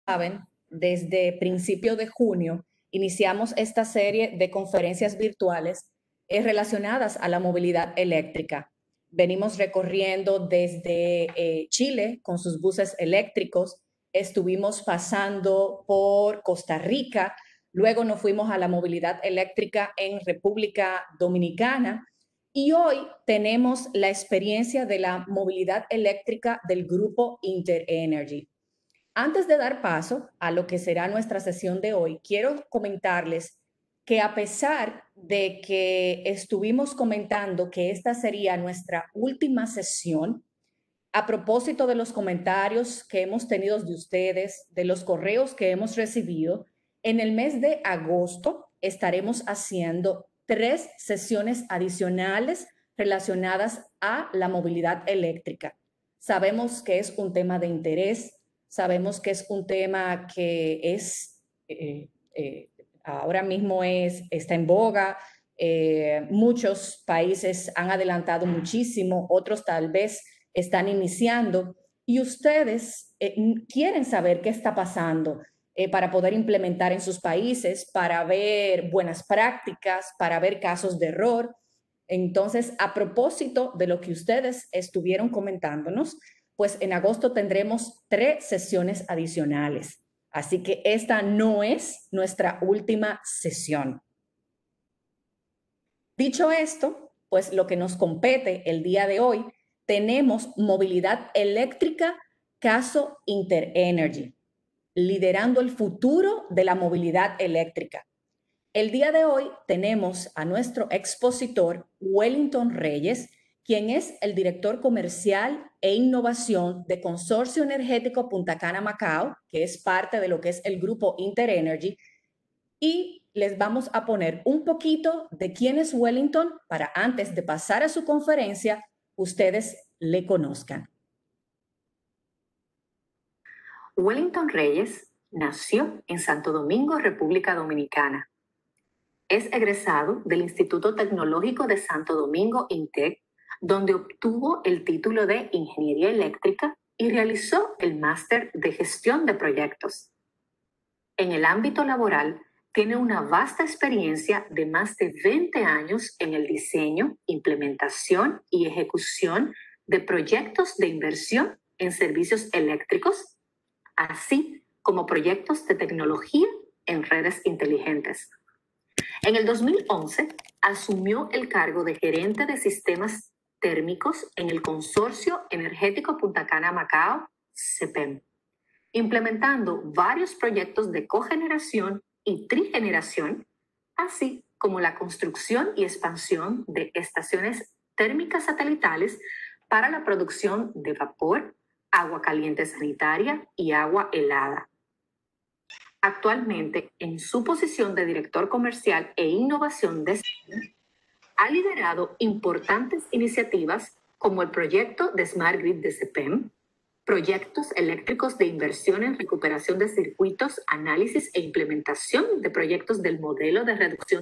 saben, desde principio de junio iniciamos esta serie de conferencias virtuales relacionadas a la movilidad eléctrica. Venimos recorriendo desde Chile con sus buses eléctricos, estuvimos pasando por Costa Rica, luego nos fuimos a la movilidad eléctrica en República Dominicana y hoy tenemos la experiencia de la movilidad eléctrica del grupo InterEnergy. Antes de dar paso a lo que será nuestra sesión de hoy, quiero comentarles que a pesar de que estuvimos comentando que esta sería nuestra última sesión, a propósito de los comentarios que hemos tenido de ustedes, de los correos que hemos recibido, en el mes de agosto estaremos haciendo 3 sesiones adicionales relacionadas a la movilidad eléctrica. Sabemos que es un tema de interés. Sabemos que es un tema que ahora mismo está en boga. Muchos países han adelantado muchísimo, otros tal vez están iniciando. Y ustedes quieren saber qué está pasando para poder implementar en sus países, para ver buenas prácticas, para ver casos de error. Entonces, a propósito de lo que ustedes estuvieron comentándonos, pues en agosto tendremos 3 sesiones adicionales. Así que esta no es nuestra última sesión. Dicho esto, pues lo que nos compete el día de hoy, tenemos movilidad eléctrica, caso InterEnergy, liderando el futuro de la movilidad eléctrica. El día de hoy tenemos a nuestro expositor, Wellington Reyes, quien es el director comercial e innovación de Consorcio Energético Punta Cana Macao, que es parte de lo que es el grupo InterEnergy, y les vamos a poner un poquito de quién es Wellington para antes de pasar a su conferencia, ustedes le conozcan. Wellington Reyes nació en Santo Domingo, República Dominicana. Es egresado del Instituto Tecnológico de Santo Domingo, INTEC, donde obtuvo el título de Ingeniería Eléctrica y realizó el máster de Gestión de Proyectos. En el ámbito laboral, tiene una vasta experiencia de más de 20 años en el diseño, implementación y ejecución de proyectos de inversión en servicios eléctricos, así como proyectos de tecnología en redes inteligentes. En el 2011, asumió el cargo de gerente de sistemas térmicos en el Consorcio Energético Punta Cana Macao, CEPEM, implementando varios proyectos de cogeneración y trigeneración, así como la construcción y expansión de estaciones térmicas satelitales para la producción de vapor, agua caliente sanitaria y agua helada. Actualmente, en su posición de director comercial e innovación de CEPEM, ha liderado importantes iniciativas como el proyecto de Smart Grid de CEPEM, proyectos eléctricos de inversión en recuperación de circuitos, análisis e implementación de proyectos del modelo de reducción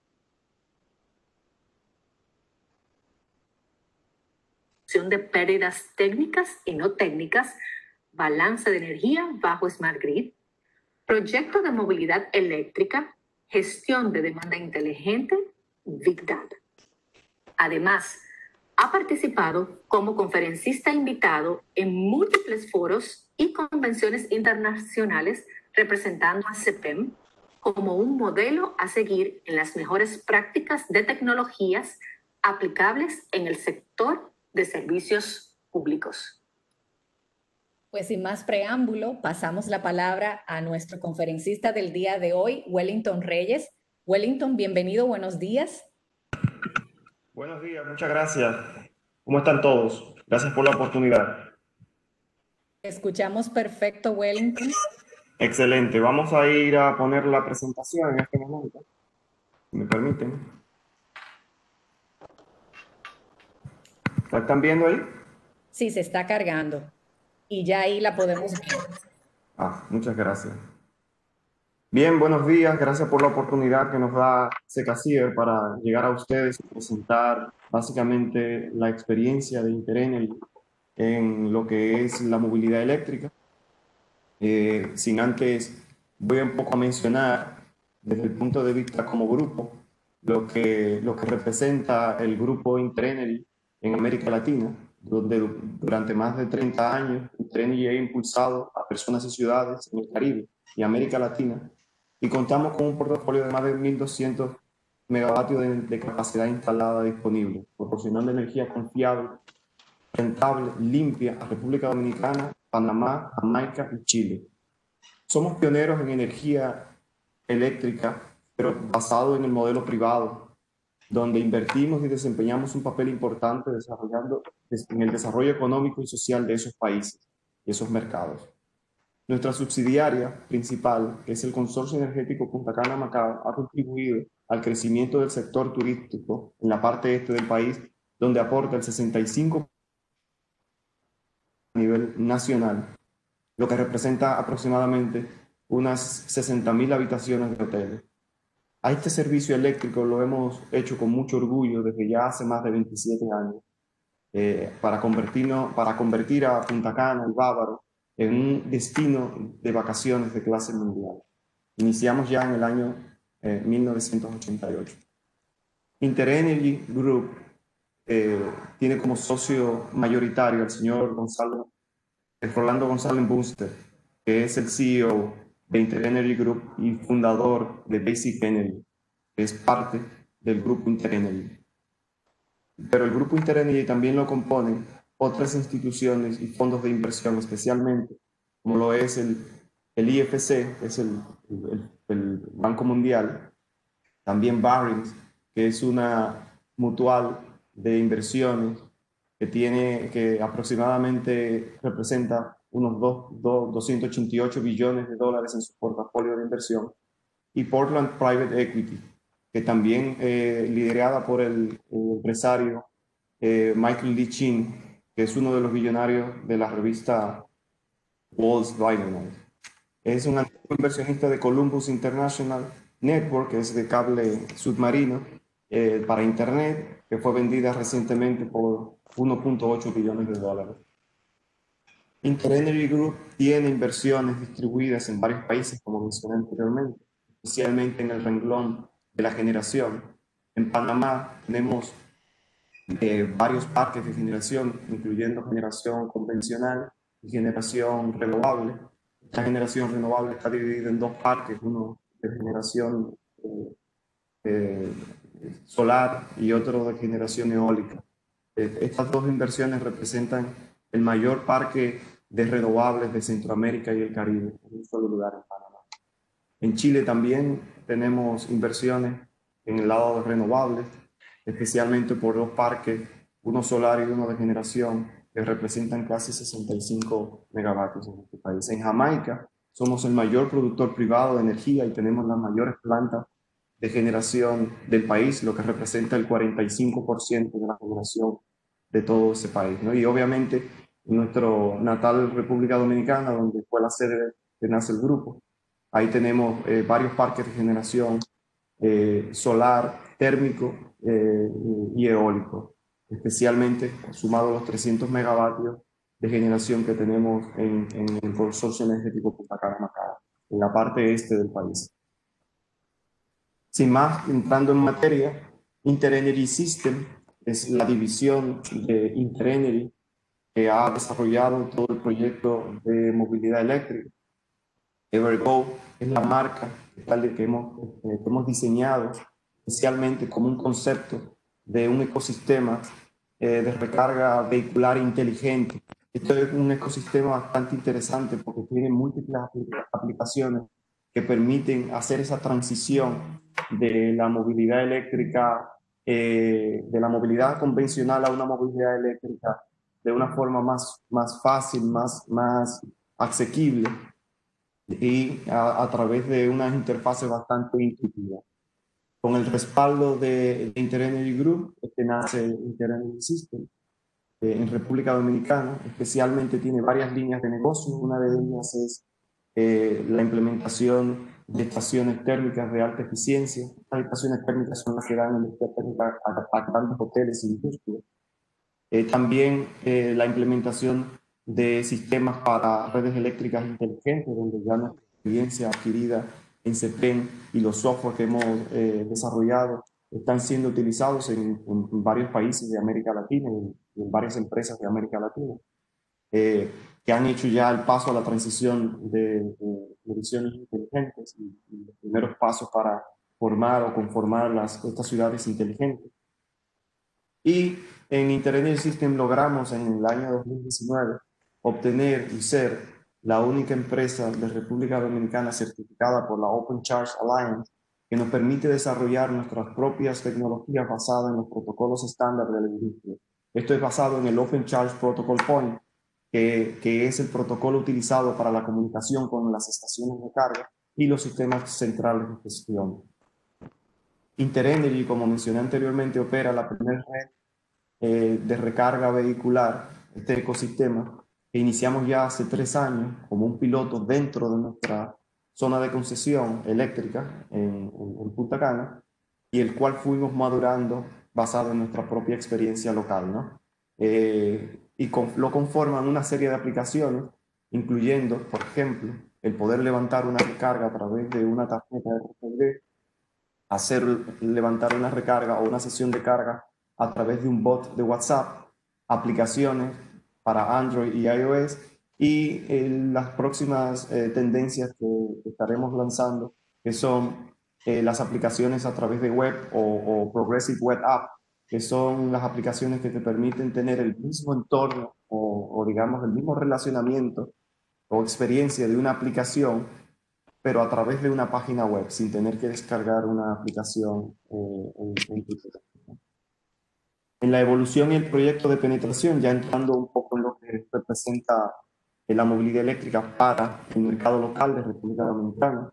de pérdidas técnicas y no técnicas, balance de energía bajo Smart Grid, proyecto de movilidad eléctrica, gestión de demanda inteligente, Big Data. Además, ha participado como conferencista invitado en múltiples foros y convenciones internacionales representando a CEPEM como un modelo a seguir en las mejores prácticas de tecnologías aplicables en el sector de servicios públicos. Pues sin más preámbulo, pasamos la palabra a nuestro conferencista del día de hoy, Wellington Reyes. Wellington, bienvenido, buenos días. Buenos días, muchas gracias. ¿Cómo están todos? Gracias por la oportunidad. Escuchamos perfecto, Wellington. Excelente. Vamos a ir a poner la presentación en este momento. Si me permiten. ¿La están viendo ahí? Sí, se está cargando. Y ya ahí la podemos ver. Muchas gracias. Bien, buenos días. Gracias por la oportunidad que nos da Secasier para llegar a ustedes y presentar básicamente la experiencia de InterEnergy en lo que es la movilidad eléctrica. Sin antes, voy un poco a mencionar desde el punto de vista como grupo lo que representa el grupo Interenergy en América Latina, donde durante más de 30 años Interenergy ha impulsado a personas y ciudades en el Caribe y América Latina, y contamos con un portafolio de más de 1.200 megavatios de capacidad instalada disponible, proporcionando energía confiable, rentable, limpia a República Dominicana, Panamá, Jamaica y Chile. Somos pioneros en energía eléctrica, pero basado en el modelo privado, donde invertimos y desempeñamos un papel importante en el desarrollo económico y social de esos países y esos mercados. Nuestra subsidiaria principal, que es el Consorcio Energético Punta Cana Macao, ha contribuido al crecimiento del sector turístico en la parte este del país, donde aporta el 65% a nivel nacional, lo que representa aproximadamente unas 60.000 habitaciones de hoteles. A este servicio eléctrico lo hemos hecho con mucho orgullo desde ya hace más de 27 años, para convertir a Punta Cana, el Bávaro, en un destino de vacaciones de clase mundial. Iniciamos ya en el año 1988. Interenergy Group tiene como socio mayoritario al señor Rolando González Bunster, que es el CEO de Interenergy Group y fundador de Basic Energy, que es parte del grupo Interenergy. Pero el grupo Interenergy también lo componen otras instituciones y fondos de inversión, especialmente como lo es el IFC, que es el Banco Mundial, también Barings, que es una mutual de inversiones que aproximadamente representa unos 288 billones de dólares en su portafolio de inversión, y Portland Private Equity, que también liderada por el empresario Michael Lee Chin, que es uno de los billonarios de la revista Wall Street Journal. Es un antiguo inversionista de Columbus International Network, que es de cable submarino para Internet, que fue vendida recientemente por 1.8 billones de dólares. Interenergy Group tiene inversiones distribuidas en varios países, como mencioné anteriormente, especialmente en el renglón de la generación. En Panamá tenemos varios parques de generación, incluyendo generación convencional y generación renovable. La generación renovable está dividida en dos parques, uno de generación eh, solar y otro de generación eólica. Estas dos inversiones representan el mayor parque de renovables de Centroamérica y el Caribe, en un solo lugar, en Panamá. En Chile también tenemos inversiones en el lado de renovables, especialmente por dos parques, uno solar y uno de generación, que representan casi 65 megavatios en este país. En Jamaica somos el mayor productor privado de energía y tenemos las mayores plantas de generación del país, lo que representa el 45% de la generación de todo ese país, ¿no? Y obviamente en nuestro natal República Dominicana, donde fue la sede que nace el grupo, ahí tenemos varios parques de generación solar, térmico y eólico, especialmente sumado a los 300 megavatios de generación que tenemos en el consorcio energético Punta Cana Macao, en la parte este del país. Sin más, entrando en materia, Interenergy System es la división de Interenergy que ha desarrollado todo el proyecto de movilidad eléctrica. Evergo es la marca que hemos diseñado especialmente como un concepto de un ecosistema de recarga vehicular inteligente. Esto es un ecosistema bastante interesante porque tiene múltiples aplicaciones que permiten hacer esa transición de la movilidad eléctrica, de la movilidad convencional a una movilidad eléctrica de una forma más fácil, más asequible y a través de unas interfaces bastante intuitivas. Con el respaldo de Interenergy Group, que nace Interenergy System en República Dominicana, especialmente tiene varias líneas de negocio. Una de ellas es la implementación de estaciones térmicas de alta eficiencia. Estas estaciones térmicas son las que dan energía térmica a grandes hoteles e industrias. También la implementación de sistemas para redes eléctricas inteligentes, donde ya nuestra experiencia adquirida en CEPEN y los software que hemos desarrollado están siendo utilizados en varios países de América Latina y en varias empresas de América Latina, que han hecho ya el paso a la transición de ediciones inteligentes y los primeros pasos para formar o conformar estas ciudades inteligentes. Y en Internet System logramos en el año 2019 obtener y ser la única empresa de República Dominicana certificada por la Open Charge Alliance que nos permite desarrollar nuestras propias tecnologías basadas en los protocolos estándar de la industria. Esto es basado en el Open Charge Protocol Point, que es el protocolo utilizado para la comunicación con las estaciones de carga y los sistemas centrales de gestión. Interenergy, como mencioné anteriormente, opera la primera red de recarga vehicular, este ecosistema, que iniciamos ya hace 3 años como un piloto dentro de nuestra zona de concesión eléctrica en Punta Cana, y el cual fuimos madurando basado en nuestra propia experiencia local, ¿no? Lo conforman una serie de aplicaciones, incluyendo, por ejemplo, el poder levantar una recarga a través de una tarjeta de RFID, hacer levantar una recarga o una sesión de carga a través de un bot de WhatsApp, aplicaciones para Android y iOS, y las próximas tendencias que estaremos lanzando, que son las aplicaciones a través de web o Progressive Web App, que son las aplicaciones que te permiten tener el mismo entorno o digamos el mismo relacionamiento o experiencia de una aplicación, pero a través de una página web, sin tener que descargar una aplicación en tu teléfono. En la evolución y el proyecto de penetración, ya entrando un poco en lo que representa la movilidad eléctrica para el mercado local de República Dominicana,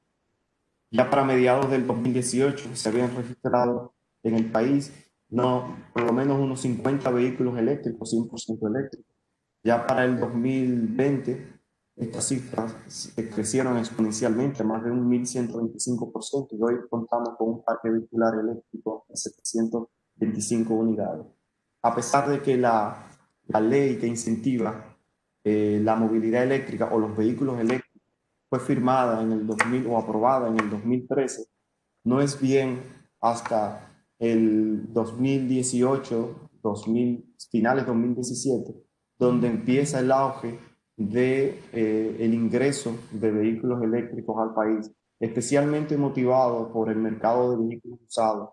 ya para mediados del 2018 se habían registrado en el país por lo menos unos 50 vehículos eléctricos, 100% eléctricos. Ya para el 2020 estas cifras crecieron exponencialmente, más de un 1.125%, y hoy contamos con un parque vehicular eléctrico de 725 unidades. A pesar de que la ley que incentiva la movilidad eléctrica o los vehículos eléctricos fue firmada en el 2000 o aprobada en el 2013, no es bien hasta el 2018, finales 2017, donde empieza el auge de el ingreso de vehículos eléctricos al país, especialmente motivado por el mercado de vehículos usados.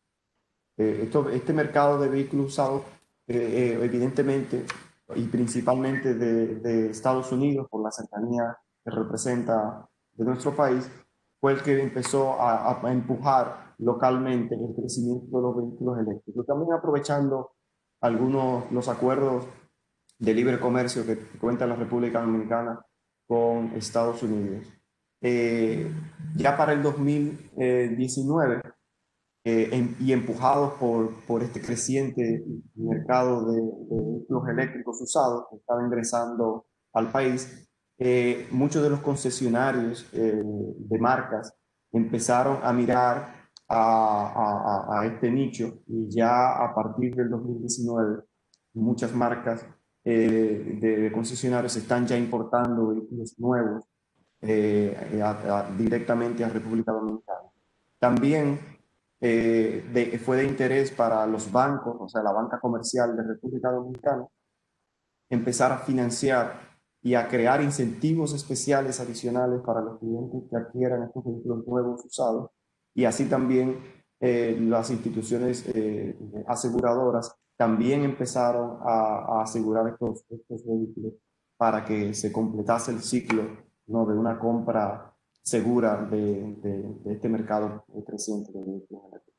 Este mercado de vehículos usados, evidentemente, y principalmente de Estados Unidos, por la cercanía que representa de nuestro país, fue el que empezó a empujar localmente el crecimiento de los vehículos eléctricos. También aprovechando los acuerdos de libre comercio que cuenta la República Dominicana con Estados Unidos. Ya para el 2019, y empujados por este creciente mercado de vehículos eléctricos usados que estaba ingresando al país, muchos de los concesionarios de marcas empezaron a mirar a este nicho, y ya a partir del 2019 muchas marcas de concesionarios están ya importando vehículos nuevos directamente a República Dominicana. También fue de interés para los bancos, o sea, la banca comercial de República Dominicana, empezar a financiar y a crear incentivos especiales adicionales para los clientes que adquieran estos vehículos nuevos usados, y así también las instituciones aseguradoras también empezaron a asegurar estos vehículos para que se completase el ciclo, ¿no?, de una compra segura de este mercado creciente de vehículos eléctricos.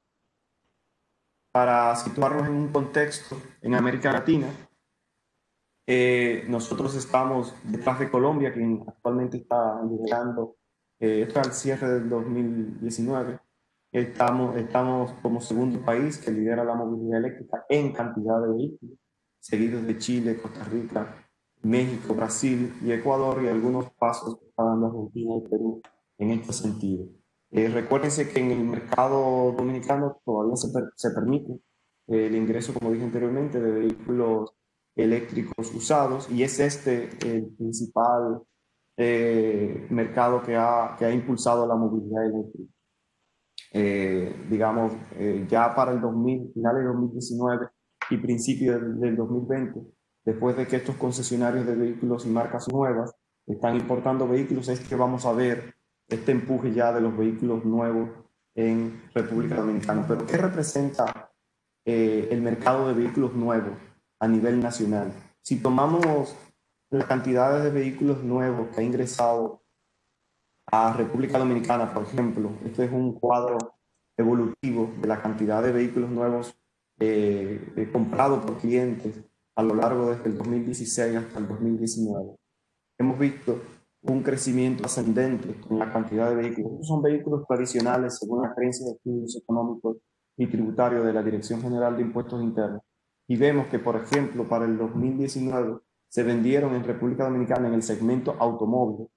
Para situarnos en un contexto, en América Latina, nosotros estamos detrás de Colombia, quien actualmente está liderando, esto al cierre del 2019, estamos como segundo país que lidera la movilidad eléctrica en cantidad de vehículos, seguidos de Chile, Costa Rica, México, Brasil y Ecuador, y algunos pasos que está dando Argentina y Perú en este sentido. Recuérdense que en el mercado dominicano todavía se permite el ingreso, como dije anteriormente, de vehículos eléctricos usados, y es este el principal mercado que ha impulsado la movilidad eléctrica. Digamos, ya para el 2000, finales de 2019 y principios del 2020, después de que estos concesionarios de vehículos y marcas nuevas están importando vehículos, es que vamos a ver este empuje ya de los vehículos nuevos en República Dominicana. Pero ¿qué representa el mercado de vehículos nuevos a nivel nacional? Si tomamos las cantidades de vehículos nuevos que ha ingresado a República Dominicana, por ejemplo, este es un cuadro evolutivo de la cantidad de vehículos nuevos comprados por clientes a lo largo desde el 2016 hasta el 2019. Hemos visto un crecimiento ascendente en la cantidad de vehículos. Estos son vehículos tradicionales según la creencia de estudios económicos y tributarios de la Dirección General de Impuestos Internos. Y vemos que, por ejemplo, para el 2019 se vendieron en República Dominicana en el segmento automóvil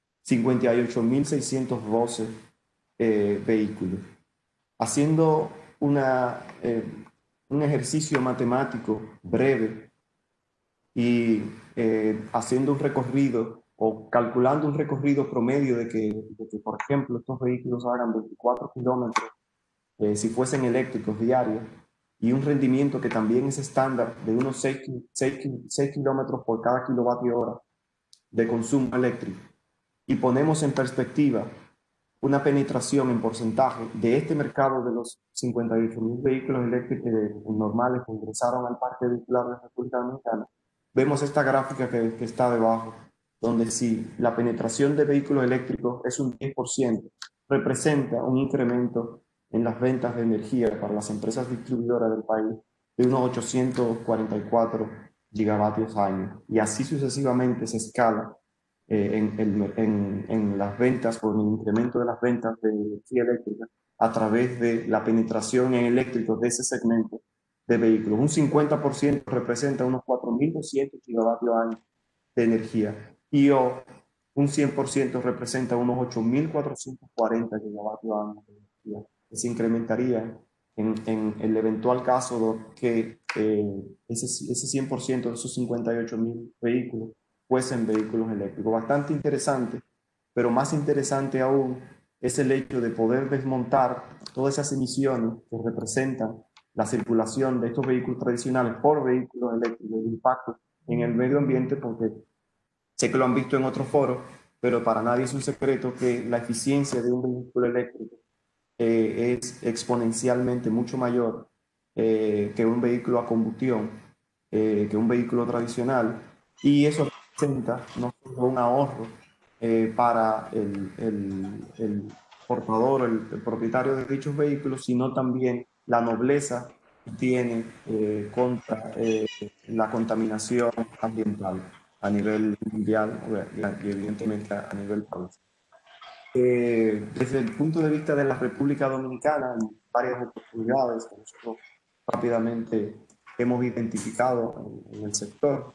58.612 vehículos. Haciendo un ejercicio matemático breve y haciendo un recorrido o calculando un recorrido promedio de que, por ejemplo, estos vehículos hagan 24 kilómetros si fuesen eléctricos diarios, y un rendimiento que también es estándar de unos 6 kilómetros por cada kilovatio hora de consumo eléctrico, y ponemos en perspectiva una penetración en porcentaje de este mercado de los 58.000 vehículos eléctricos normales que ingresaron al parque vehicular de la República Dominicana, vemos esta gráfica que está debajo, donde si la penetración de vehículos eléctricos es un 10%, representa un incremento en las ventas de energía para las empresas distribuidoras del país de unos 844 gigavatios año. Y así sucesivamente se escala en las ventas, por el incremento de las ventas de energía eléctrica a través de la penetración en eléctricos de ese segmento de vehículos. Un 50% representa unos 4.200 gigavatios año de energía, y un 100% representa unos 8.440 gigavatios año de energía, que se incrementaría en el eventual caso que ese 100% de esos 58.000 vehículos fuesen vehículos eléctricos. Bastante interesante, pero más interesante aún es el hecho de poder desmontar todas esas emisiones que representan la circulación de estos vehículos tradicionales por vehículos eléctricos, el impacto en el medio ambiente, porque sé que lo han visto en otros foros, pero para nadie es un secreto que la eficiencia de un vehículo eléctrico es exponencialmente mucho mayor que un vehículo a combustión, que un vehículo tradicional, y eso representa no solo un ahorro para el portador, el propietario de dichos vehículos, sino también la nobleza que tiene contra la contaminación ambiental a nivel mundial y evidentemente a nivel país. Desde el punto de vista de la República Dominicana, hay varias oportunidades que nosotros rápidamente hemos identificado en el sector.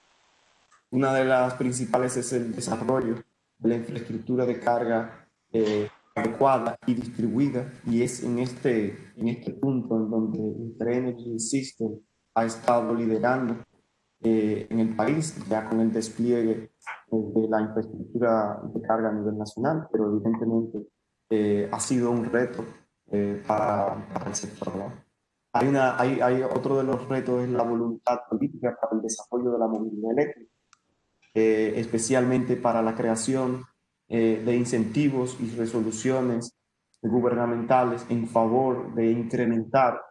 Una de las principales es el desarrollo de la infraestructura de carga adecuada y distribuida, y es en este punto en donde Interenergy System ha estado liderando en el país, ya con el despliegue de la infraestructura de carga a nivel nacional, pero evidentemente ha sido un reto para el sector, ¿no? Hay otro de los retos, es la voluntad política para el desarrollo de la movilidad eléctrica, especialmente para la creación de incentivos y resoluciones gubernamentales en favor de incrementar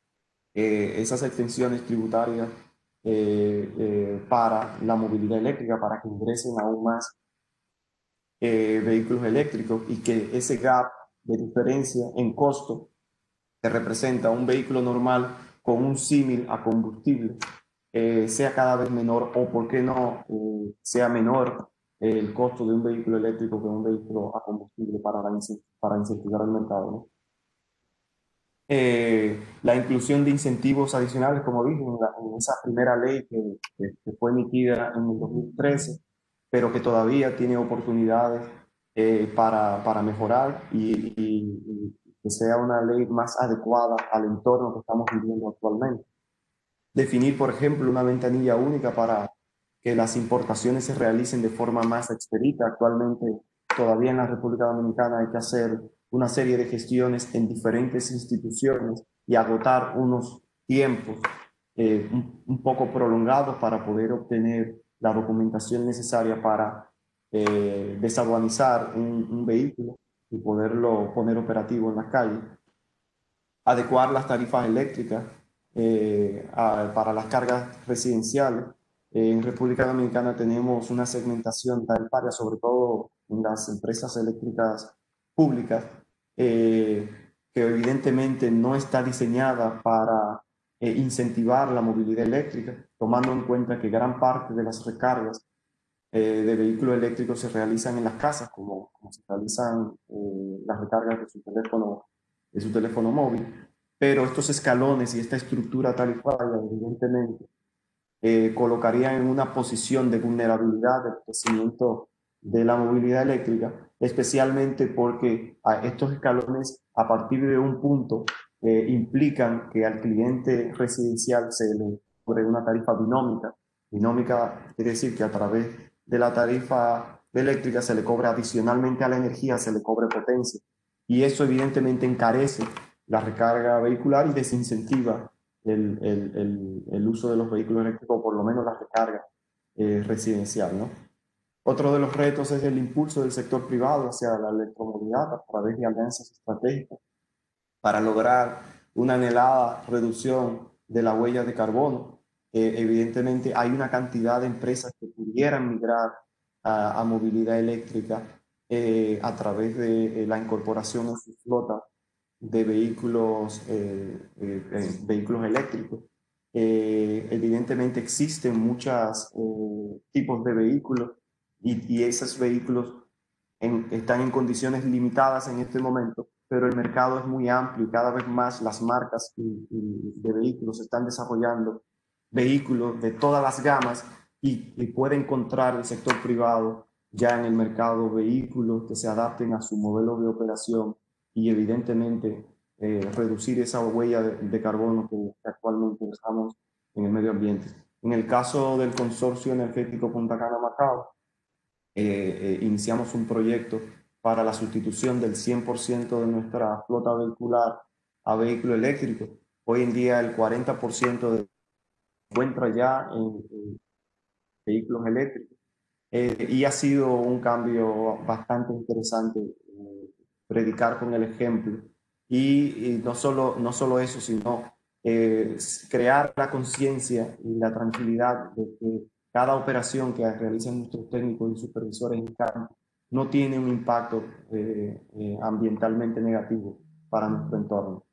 esas extensiones tributarias para la movilidad eléctrica, para que ingresen aún más vehículos eléctricos, y que ese gap de diferencia en costo que representa un vehículo normal con un símil a combustible sea cada vez menor, o por qué no sea menor el costo de un vehículo eléctrico que un vehículo a combustible para incentivar el mercado, ¿no? La inclusión de incentivos adicionales, como dije, en esa primera ley que fue emitida en el 2013, pero que todavía tiene oportunidades para mejorar y que sea una ley más adecuada al entorno que estamos viviendo actualmente. Definir, por ejemplo, una ventanilla única para que las importaciones se realicen de forma más expedita. Actualmente, todavía en la República Dominicana hay que hacer una serie de gestiones en diferentes instituciones y agotar unos tiempos un poco prolongados para poder obtener la documentación necesaria para desaduanizar un vehículo y poderlo poner operativo en la calle. Adecuar las tarifas eléctricas para las cargas residenciales. En República Dominicana tenemos una segmentación tarifaria, sobre todo en las empresas eléctricas públicas, que evidentemente no está diseñada para incentivar la movilidad eléctrica, tomando en cuenta que gran parte de las recargas de vehículos eléctricos se realizan en las casas, como se realizan las recargas de su teléfono móvil. Pero estos escalones y esta estructura tarifaria, evidentemente, colocarían en una posición de vulnerabilidad del crecimiento de la movilidad eléctrica, especialmente porque a estos escalones, a partir de un punto, implican que al cliente residencial se le cobre una tarifa binómica. Binómica quiere decir que a través de la tarifa eléctrica se le cobra adicionalmente a la energía, se le cobre potencia. Y eso evidentemente encarece la recarga vehicular y desincentiva el uso de los vehículos eléctricos, o por lo menos la recarga residencial, ¿no? Otro de los retos es el impulso del sector privado hacia la electromovilidad a través de alianzas estratégicas para lograr una anhelada reducción de la huella de carbono. Evidentemente hay una cantidad de empresas que pudieran migrar a movilidad eléctrica a través de la incorporación en su flota de vehículos eléctricos. Evidentemente existen muchos tipos de vehículos y esos vehículos están en condiciones limitadas en este momento, pero el mercado es muy amplio y cada vez más las marcas de vehículos están desarrollando vehículos de todas las gamas y puede encontrar el sector privado ya en el mercado vehículos que se adapten a su modelo de operación y evidentemente reducir esa huella de carbono que actualmente estamos en el medio ambiente. En el caso del Consorcio Energético Punta Cana-Macao, iniciamos un proyecto para la sustitución del 100% de nuestra flota vehicular a vehículo eléctrico. Hoy en día el 40% se encuentra ya en vehículos eléctricos. Y ha sido un cambio bastante interesante predicar con el ejemplo. Y no solo eso, sino crear la conciencia y la tranquilidad de que cada operación que realizan nuestros técnicos y supervisores en campo no tiene un impacto ambientalmente negativo para nuestro entorno.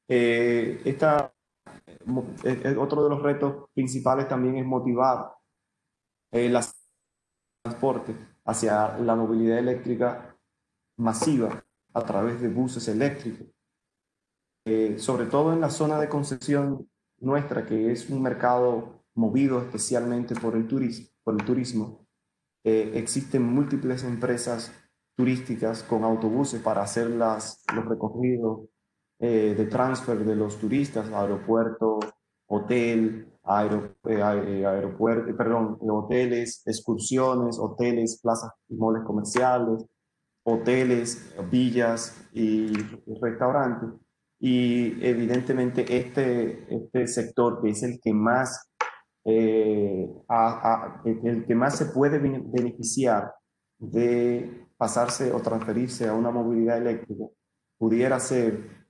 Otro de los retos principales también es motivar las transporte hacia la movilidad eléctrica masiva a través de buses eléctricos. Sobre todo en la zona de Concepción nuestra, que es un mercado movido especialmente por el turismo, existen múltiples empresas turísticas con autobuses para hacer los recorridos de transfer de los turistas, aeropuerto, hotel, hoteles, excursiones, hoteles, plazas y moles comerciales, hoteles, villas y restaurantes. Y evidentemente este sector, que es el que más, el que más se puede beneficiar de pasarse o transferirse a una movilidad eléctrica, pudiera ser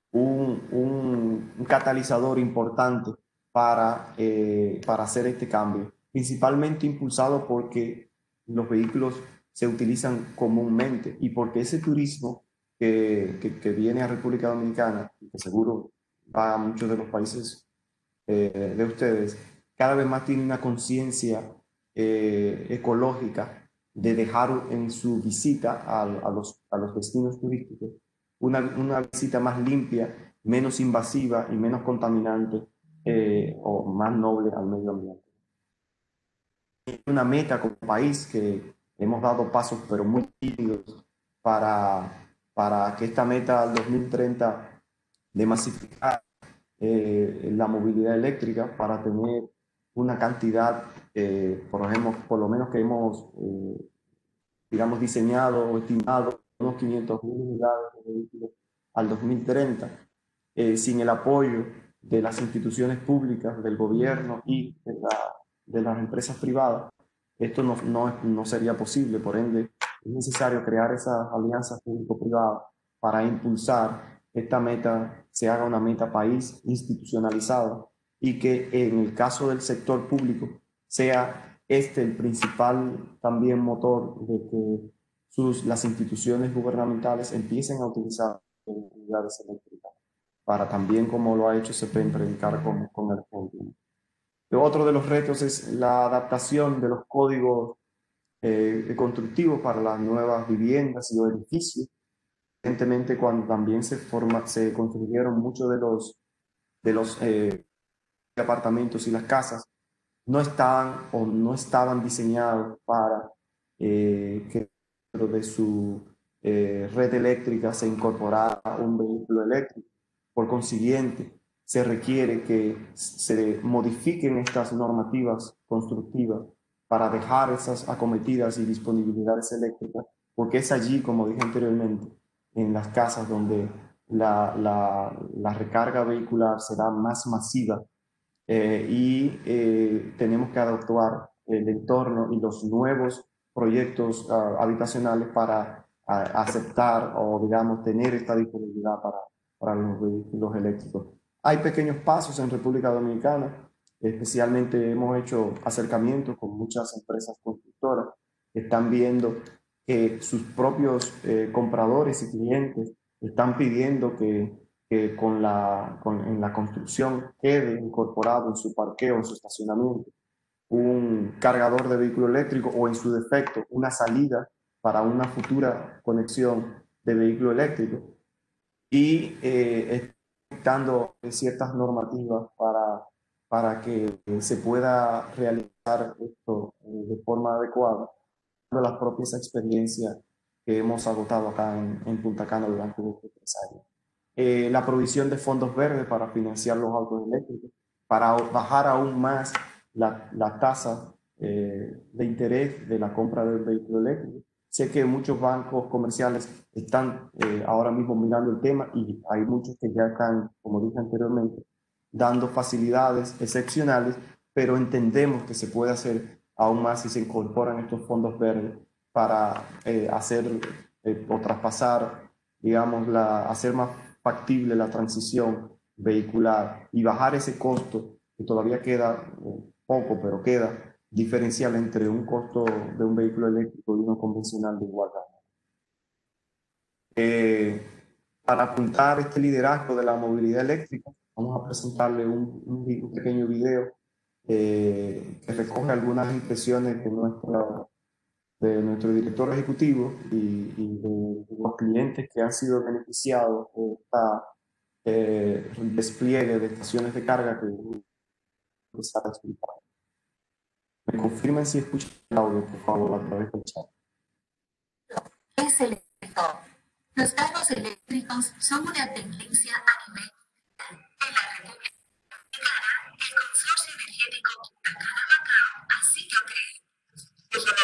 un catalizador importante para hacer este cambio, principalmente impulsado porque los vehículos se utilizan comúnmente y porque ese turismo que viene a República Dominicana, y que seguro va a muchos de los países de ustedes, cada vez más tiene una conciencia ecológica de dejar en su visita a los destinos turísticos una visita más limpia, menos invasiva y menos contaminante o más noble al medio ambiente. Una meta como país que hemos dado pasos pero muy tímidos para que esta meta al 2030 de masificar la movilidad eléctrica para tener una cantidad, por ejemplo, por lo menos que hemos, digamos, diseñado o estimado unos 500.000 unidades de vehículos al 2030, sin el apoyo de las instituciones públicas, del gobierno y de las empresas privadas, esto no sería posible. Por ende, es necesario crear esas alianzas público-privadas para impulsar esta meta, se haga una meta país institucionalizada y que en el caso del sector público sea este el principal también motor de que las instituciones gubernamentales empiecen a utilizar unidades eléctricas para también, como lo ha hecho CEPEN, predicar con el ejemplo. Otro de los retos es la adaptación de los códigos constructivos para las nuevas viviendas y los edificios. Evidentemente, cuando también se construyeron muchos de los apartamentos y las casas, no estaban o no estaban diseñados para que dentro de su red eléctrica se incorporara un vehículo eléctrico. Por consiguiente, se requiere que se modifiquen estas normativas constructivas para dejar esas acometidas y disponibilidades eléctricas, porque es allí, como dije anteriormente, en las casas donde la recarga vehicular será más masiva y tenemos que adaptar el entorno y los nuevos proyectos habitacionales para aceptar o, digamos, tener esta disponibilidad para los vehículos eléctricos. Hay pequeños pasos en República Dominicana, especialmente hemos hecho acercamientos con muchas empresas constructoras que están viendo que sus propios compradores y clientes están pidiendo que en la construcción quede incorporado en su parqueo, en su estacionamiento, un cargador de vehículo eléctrico o en su defecto una salida para una futura conexión de vehículo eléctrico y dando ciertas normativas para que se pueda realizar esto de forma adecuada, de las propias experiencias que hemos agotado acá en Punta Cana durante estos 3 años. La provisión de fondos verdes para financiar los autos eléctricos, para bajar aún más la tasa de interés de la compra del vehículo eléctrico. Sé que muchos bancos comerciales están ahora mismo mirando el tema y hay muchos que ya están, como dije anteriormente, dando facilidades excepcionales, pero entendemos que se puede hacer aún más si se incorporan estos fondos verdes para hacer o traspasar, digamos, hacer más factible la transición vehicular y bajar ese costo que todavía queda poco, pero queda diferencial entre un costo de un vehículo eléctrico y uno convencional de igual rango. Para apuntar este liderazgo de la movilidad eléctrica, vamos a presentarle un pequeño video que recoge algunas impresiones de nuestro director ejecutivo y de los clientes que han sido beneficiados por este despliegue de estaciones de carga que empezar a explicar. Me confirmen si escuchan el audio, por favor, a través del chat. Es eléctrico. Los carros eléctricos son una tendencia a nivel mundial. En la República Dominicana, el Consorcio Energético Punta Cana Macao así lo cree.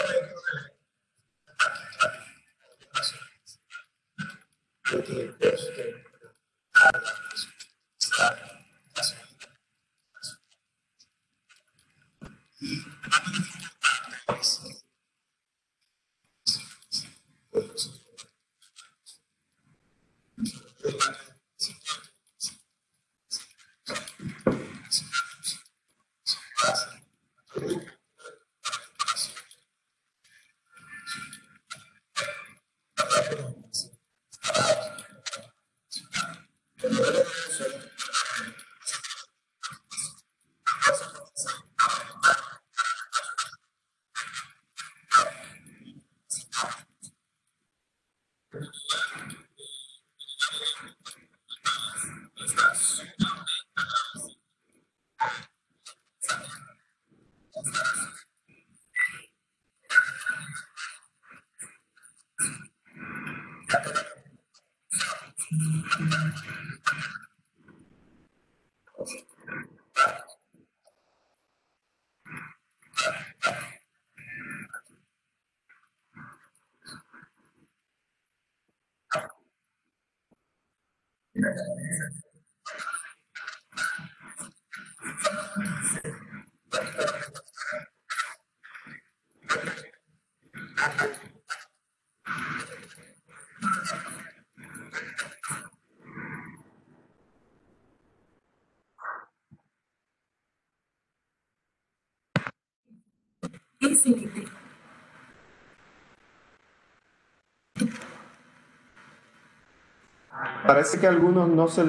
Parece que a algunos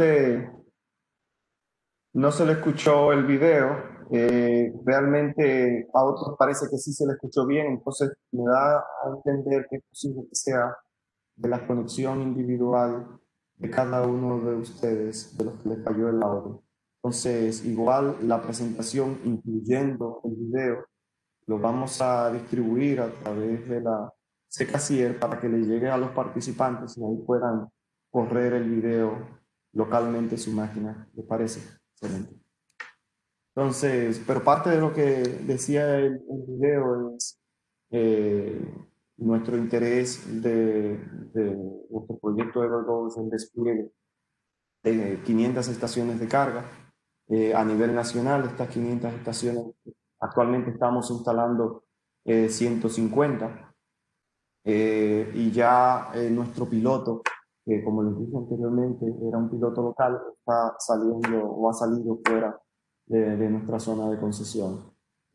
no se le escuchó el video. Realmente a otros parece que sí se le escuchó bien, entonces me da a entender que es posible que sea de la conexión individual de cada uno de ustedes, de los que les falló el audio. Entonces, igual la presentación, incluyendo el video, lo vamos a distribuir a través de la Secacier para que le llegue a los participantes y ahí puedan correr el video localmente en su máquina. ¿Les parece? Excelente. Entonces, pero parte de lo que decía el video es nuestro interés de nuestro proyecto EverGo es el despliegue de 500 estaciones de carga a nivel nacional. Estas 500 estaciones, actualmente estamos instalando 150 y ya nuestro piloto, que como les dije anteriormente, era un piloto local, está saliendo o ha salido fuera de nuestra zona de concesión.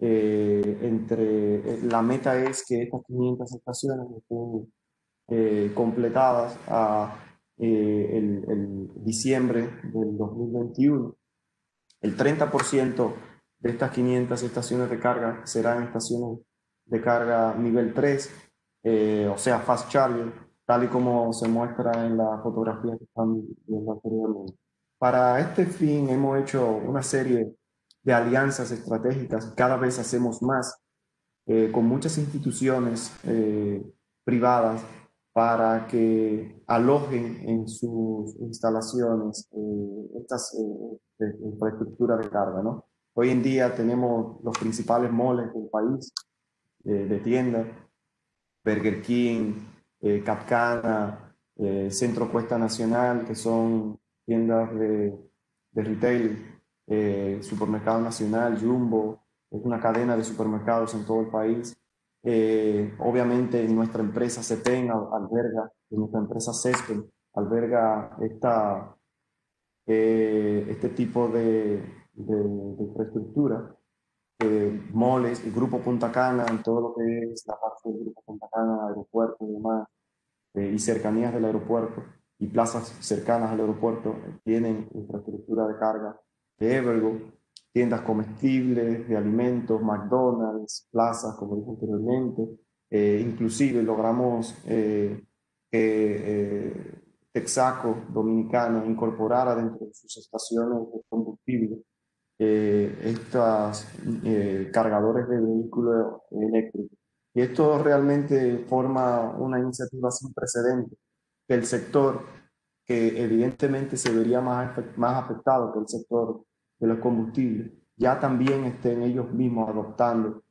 La meta es que estas 500 estaciones estén completadas a el diciembre del 2021. El 30% de estas 500 estaciones de carga serán estaciones de carga nivel 3, o sea, fast charger, tal y como se muestra en la fotografía que están viendo anteriormente. Para este fin hemos hecho una serie de alianzas estratégicas, cada vez hacemos más con muchas instituciones privadas para que alojen en sus instalaciones estas infraestructuras de carga, ¿no? Hoy en día tenemos los principales malls del país de tiendas, Burger King, Capcana, Centro Cuesta Nacional, que son tiendas de retail, Supermercado Nacional, Jumbo, es una cadena de supermercados en todo el país. Obviamente nuestra empresa CEPEN alberga, nuestra empresa CESPEN alberga este tipo de infraestructura. Moles, el Grupo Punta Cana, en todo lo que es la parte del Grupo Punta Cana, aeropuerto y demás, y cercanías del aeropuerto y plazas cercanas al aeropuerto tienen infraestructura de carga de Evergo, tiendas comestibles, de alimentos, McDonald's, plazas, como dije anteriormente. Inclusive logramos que Texaco Dominicana incorporara dentro de sus estaciones de combustible estos cargadores de vehículos eléctricos. Y esto realmente forma una iniciativa sin precedentes, que el sector que evidentemente se vería más afectado que el sector de los combustibles, ya también estén ellos mismos adoptando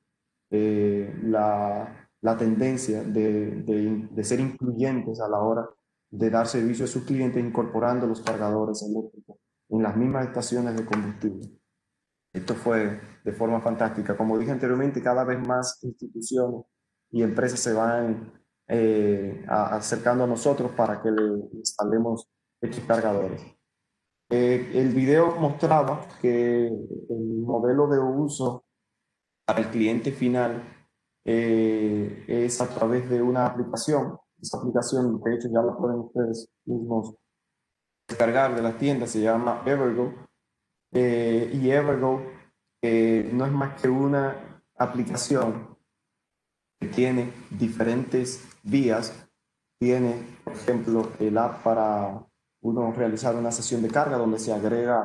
la tendencia de ser incluyentes a la hora de dar servicio a sus clientes, incorporando los cargadores eléctricos en las mismas estaciones de combustible. Esto fue de forma fantástica. Como dije anteriormente, cada vez más instituciones y empresas se van acercando a nosotros para que le instalemos estos cargadores. El video mostraba que el modelo de uso para el cliente final es a través de una aplicación. Esta aplicación, de hecho, ya la pueden ustedes mismos descargar de las tiendas, se llama Evergo. Y Evergo no es más que una aplicación que tiene diferentes vías. Tiene, por ejemplo, el app para uno realizar una sesión de carga donde se agrega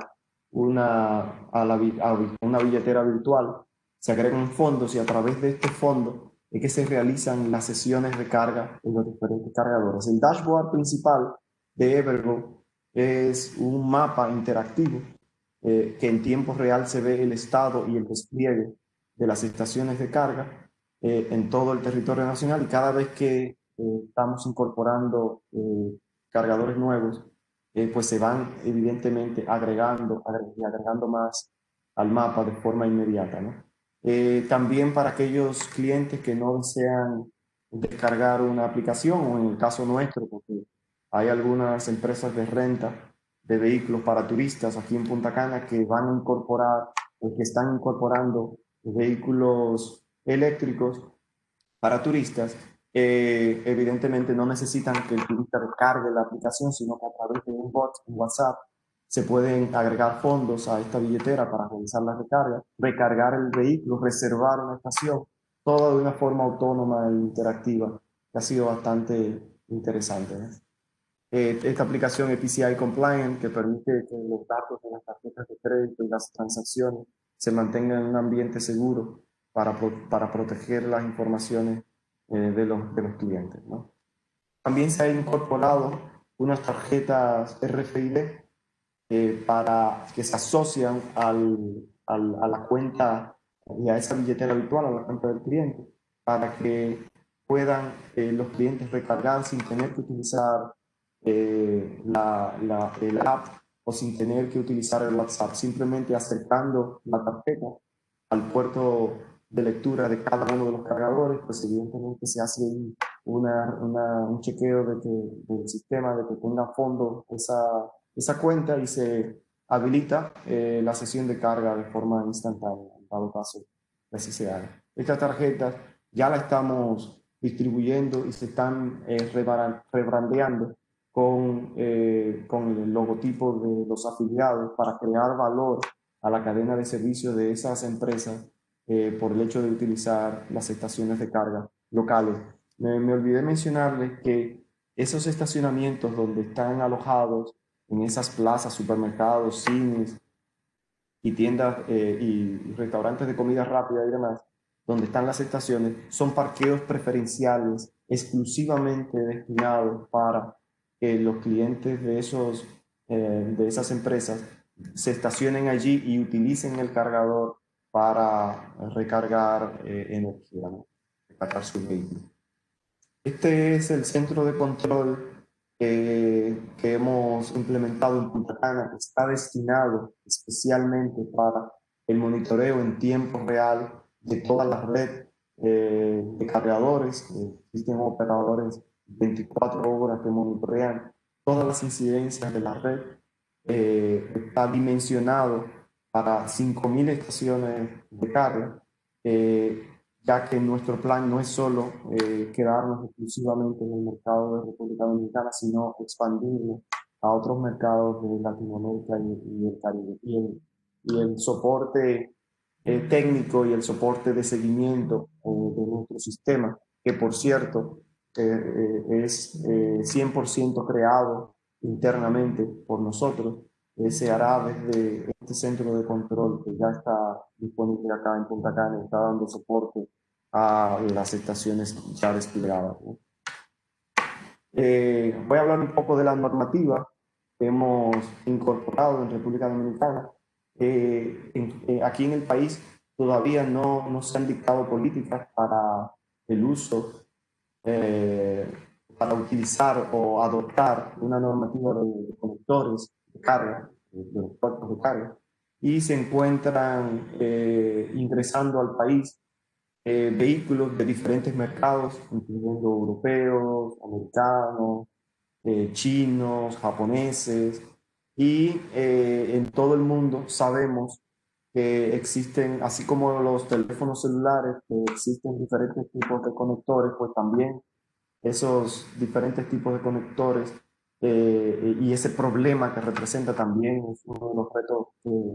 una billetera virtual, se agrega un fondo y a través de este fondo es que se realizan las sesiones de carga en los diferentes cargadores. El dashboard principal de Evergo es un mapa interactivo que en tiempo real se ve el estado y el despliegue de las estaciones de carga en todo el territorio nacional, y cada vez que estamos incorporando cargadores nuevos, pues se van evidentemente agregando más al mapa de forma inmediata, ¿no? También para aquellos clientes que no desean descargar una aplicación, o en el caso nuestro, porque hay algunas empresas de renta de vehículos para turistas aquí en Punta Cana que van a incorporar o que están incorporando vehículos eléctricos para turistas. Evidentemente no necesitan que el turista descargue la aplicación, sino que a través de un bot en WhatsApp se pueden agregar fondos a esta billetera para realizar la recarga, recargar el vehículo, reservar una estación, todo de una forma autónoma e interactiva, que ha sido bastante interesante, ¿no? Esta aplicación es PCI Compliant, que permite que los datos de las tarjetas de crédito y las transacciones se mantengan en un ambiente seguro para proteger las informaciones de los clientes, ¿no? También se ha incorporado unas tarjetas RFID para que se asocian a la cuenta y a esa billetera virtual, a la cuenta del cliente, para que puedan los clientes recargar sin tener que utilizar el app o sin tener que utilizar el WhatsApp, simplemente acercando la tarjeta al puerto de lectura de cada uno de los cargadores, pues evidentemente se hace un chequeo del sistema de que tenga fondo esa cuenta y se habilita la sesión de carga de forma instantánea, en dado caso que así se haga. Estas tarjetas ya las estamos distribuyendo y se están rebrandeando con el logotipo de los afiliados para crear valor a la cadena de servicios de esas empresas por el hecho de utilizar las estaciones de carga locales. Me olvidé mencionarles que esos estacionamientos donde están alojados en esas plazas, supermercados, cines y tiendas y restaurantes de comida rápida y demás, donde están las estaciones, son parqueos preferenciales exclusivamente destinados para que los clientes de esas empresas se estacionen allí y utilicen el cargador para recargar energía, ¿no? Recargar su vehículo. Este es el centro de control que hemos implementado en Punta Cana, que está destinado especialmente para el monitoreo en tiempo real de toda la red de cargadores. Existen operadores 24 horas que monitorean todas las incidencias de la red. Está dimensionado para 5.000 estaciones de carga. Ya que nuestro plan no es solo quedarnos exclusivamente en el mercado de República Dominicana, sino expandirlo a otros mercados de Latinoamérica y el Caribe. Y el soporte técnico y el soporte de seguimiento de nuestro sistema, que por cierto es 100% creado internamente por nosotros, se hará desde este centro de control que ya está disponible acá en Punta Cana, está dando soporte a las estaciones ya desplegadas, ¿no? Voy a hablar un poco de la normativa que hemos incorporado en República Dominicana. Aquí en el país todavía no se han dictado políticas para el uso, eh, para utilizar o adoptar una normativa de conectores de carga, de los puertos de carga, y se encuentran ingresando al país vehículos de diferentes mercados, incluyendo europeos, americanos, chinos, japoneses, y en todo el mundo sabemos que existen, así como los teléfonos celulares, que existen diferentes tipos de conectores, pues también esos diferentes tipos de conectores y ese problema que representa también es uno de los retos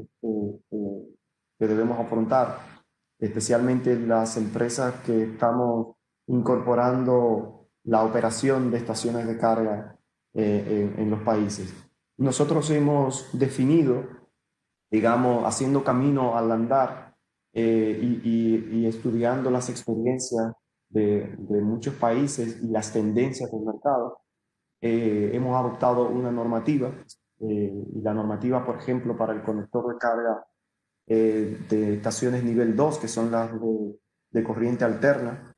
que debemos afrontar, especialmente las empresas que estamos incorporando la operación de estaciones de carga en los países. Nosotros hemos definido, digamos, haciendo camino al andar y estudiando las experiencias de muchos países y las tendencias del mercado, hemos adoptado una normativa, y la normativa, por ejemplo, para el conector de carga de estaciones nivel 2, que son las de corriente alterna.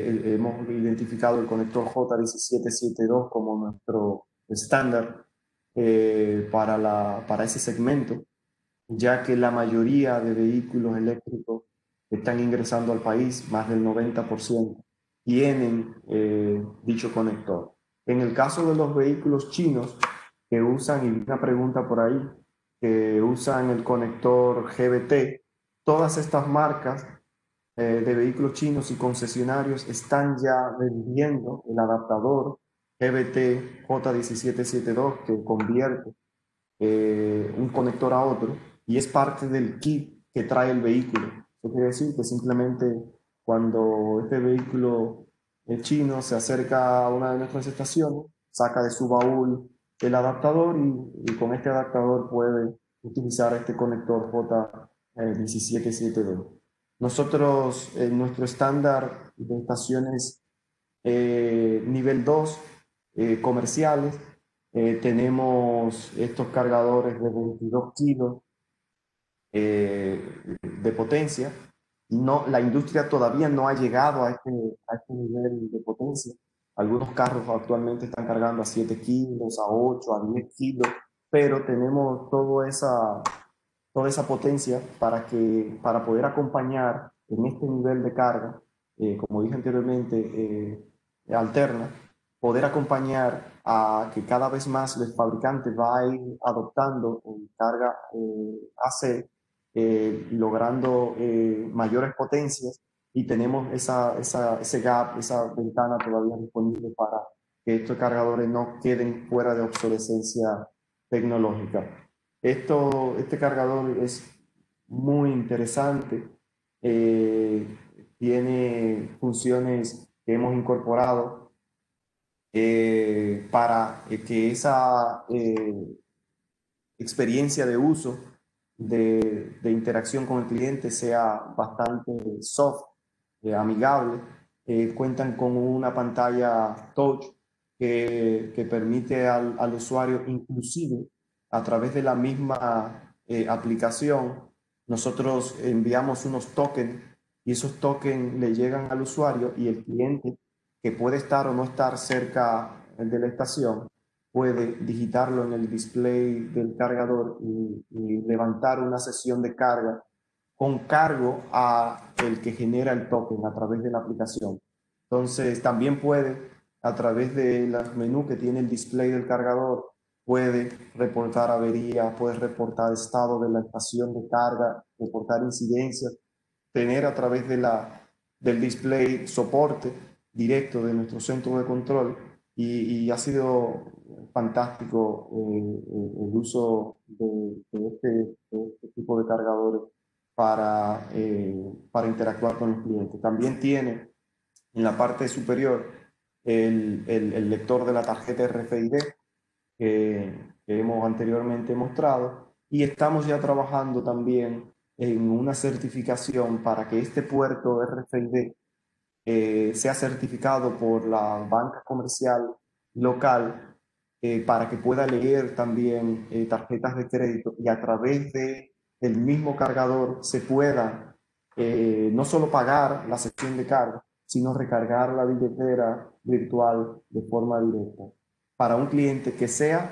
Hemos identificado el conector J1772 como nuestro estándar para ese segmento, ya que la mayoría de vehículos eléctricos que están ingresando al país, más del 90%, tienen dicho conector. En el caso de los vehículos chinos que usan, y una pregunta por ahí, que usan el conector GBT, todas estas marcas de vehículos chinos y concesionarios están ya vendiendo el adaptador GBT J1772 que convierte un conector a otro y es parte del kit que trae el vehículo. Eso quiere decir que simplemente cuando este vehículo chino se acerca a una de nuestras estaciones, saca de su baúl el adaptador y con este adaptador puede utilizar este conector J1772. Nosotros, en nuestro estándar de estaciones nivel 2 comerciales, tenemos estos cargadores de 22 kilos de potencia. No, la industria todavía no ha llegado a este nivel de potencia. Algunos carros actualmente están cargando a 7 kilos, a 8, a 10 kilos, pero tenemos toda esa potencia para poder acompañar en este nivel de carga, como dije anteriormente, alterna, poder acompañar a que cada vez más el fabricante va a ir adoptando carga AC, logrando mayores potencias y tenemos ese gap, esa ventana todavía disponible para que estos cargadores no queden fuera de obsolescencia tecnológica. Este cargador es muy interesante, eh, tiene funciones que hemos incorporado para que esa experiencia de uso, de interacción con el cliente sea bastante soft, amigable. Cuentan con una pantalla touch que permite al usuario, inclusive a través de la misma aplicación, nosotros enviamos unos tokens y esos tokens le llegan al usuario y el cliente, que puede estar o no estar cerca de la estación, puede digitarlo en el display del cargador y levantar una sesión de carga con cargo a el que genera el token a través de la aplicación. Entonces, también puede, a través de los menús que tiene el display del cargador, puede reportar averías, puede reportar estado de la estación de carga, reportar incidencias, tener a través del display soporte directo de nuestro centro de control y ha sido fantástico el uso de este tipo de cargadores para interactuar con los clientes. También tiene en la parte superior el lector de la tarjeta RFID que hemos anteriormente mostrado y estamos ya trabajando también en una certificación para que este puerto RFID sea certificado por la banca comercial local para que pueda leer también tarjetas de crédito y a través del mismo cargador se pueda no solo pagar la sección de carga, sino recargar la billetera virtual de forma directa para un cliente que sea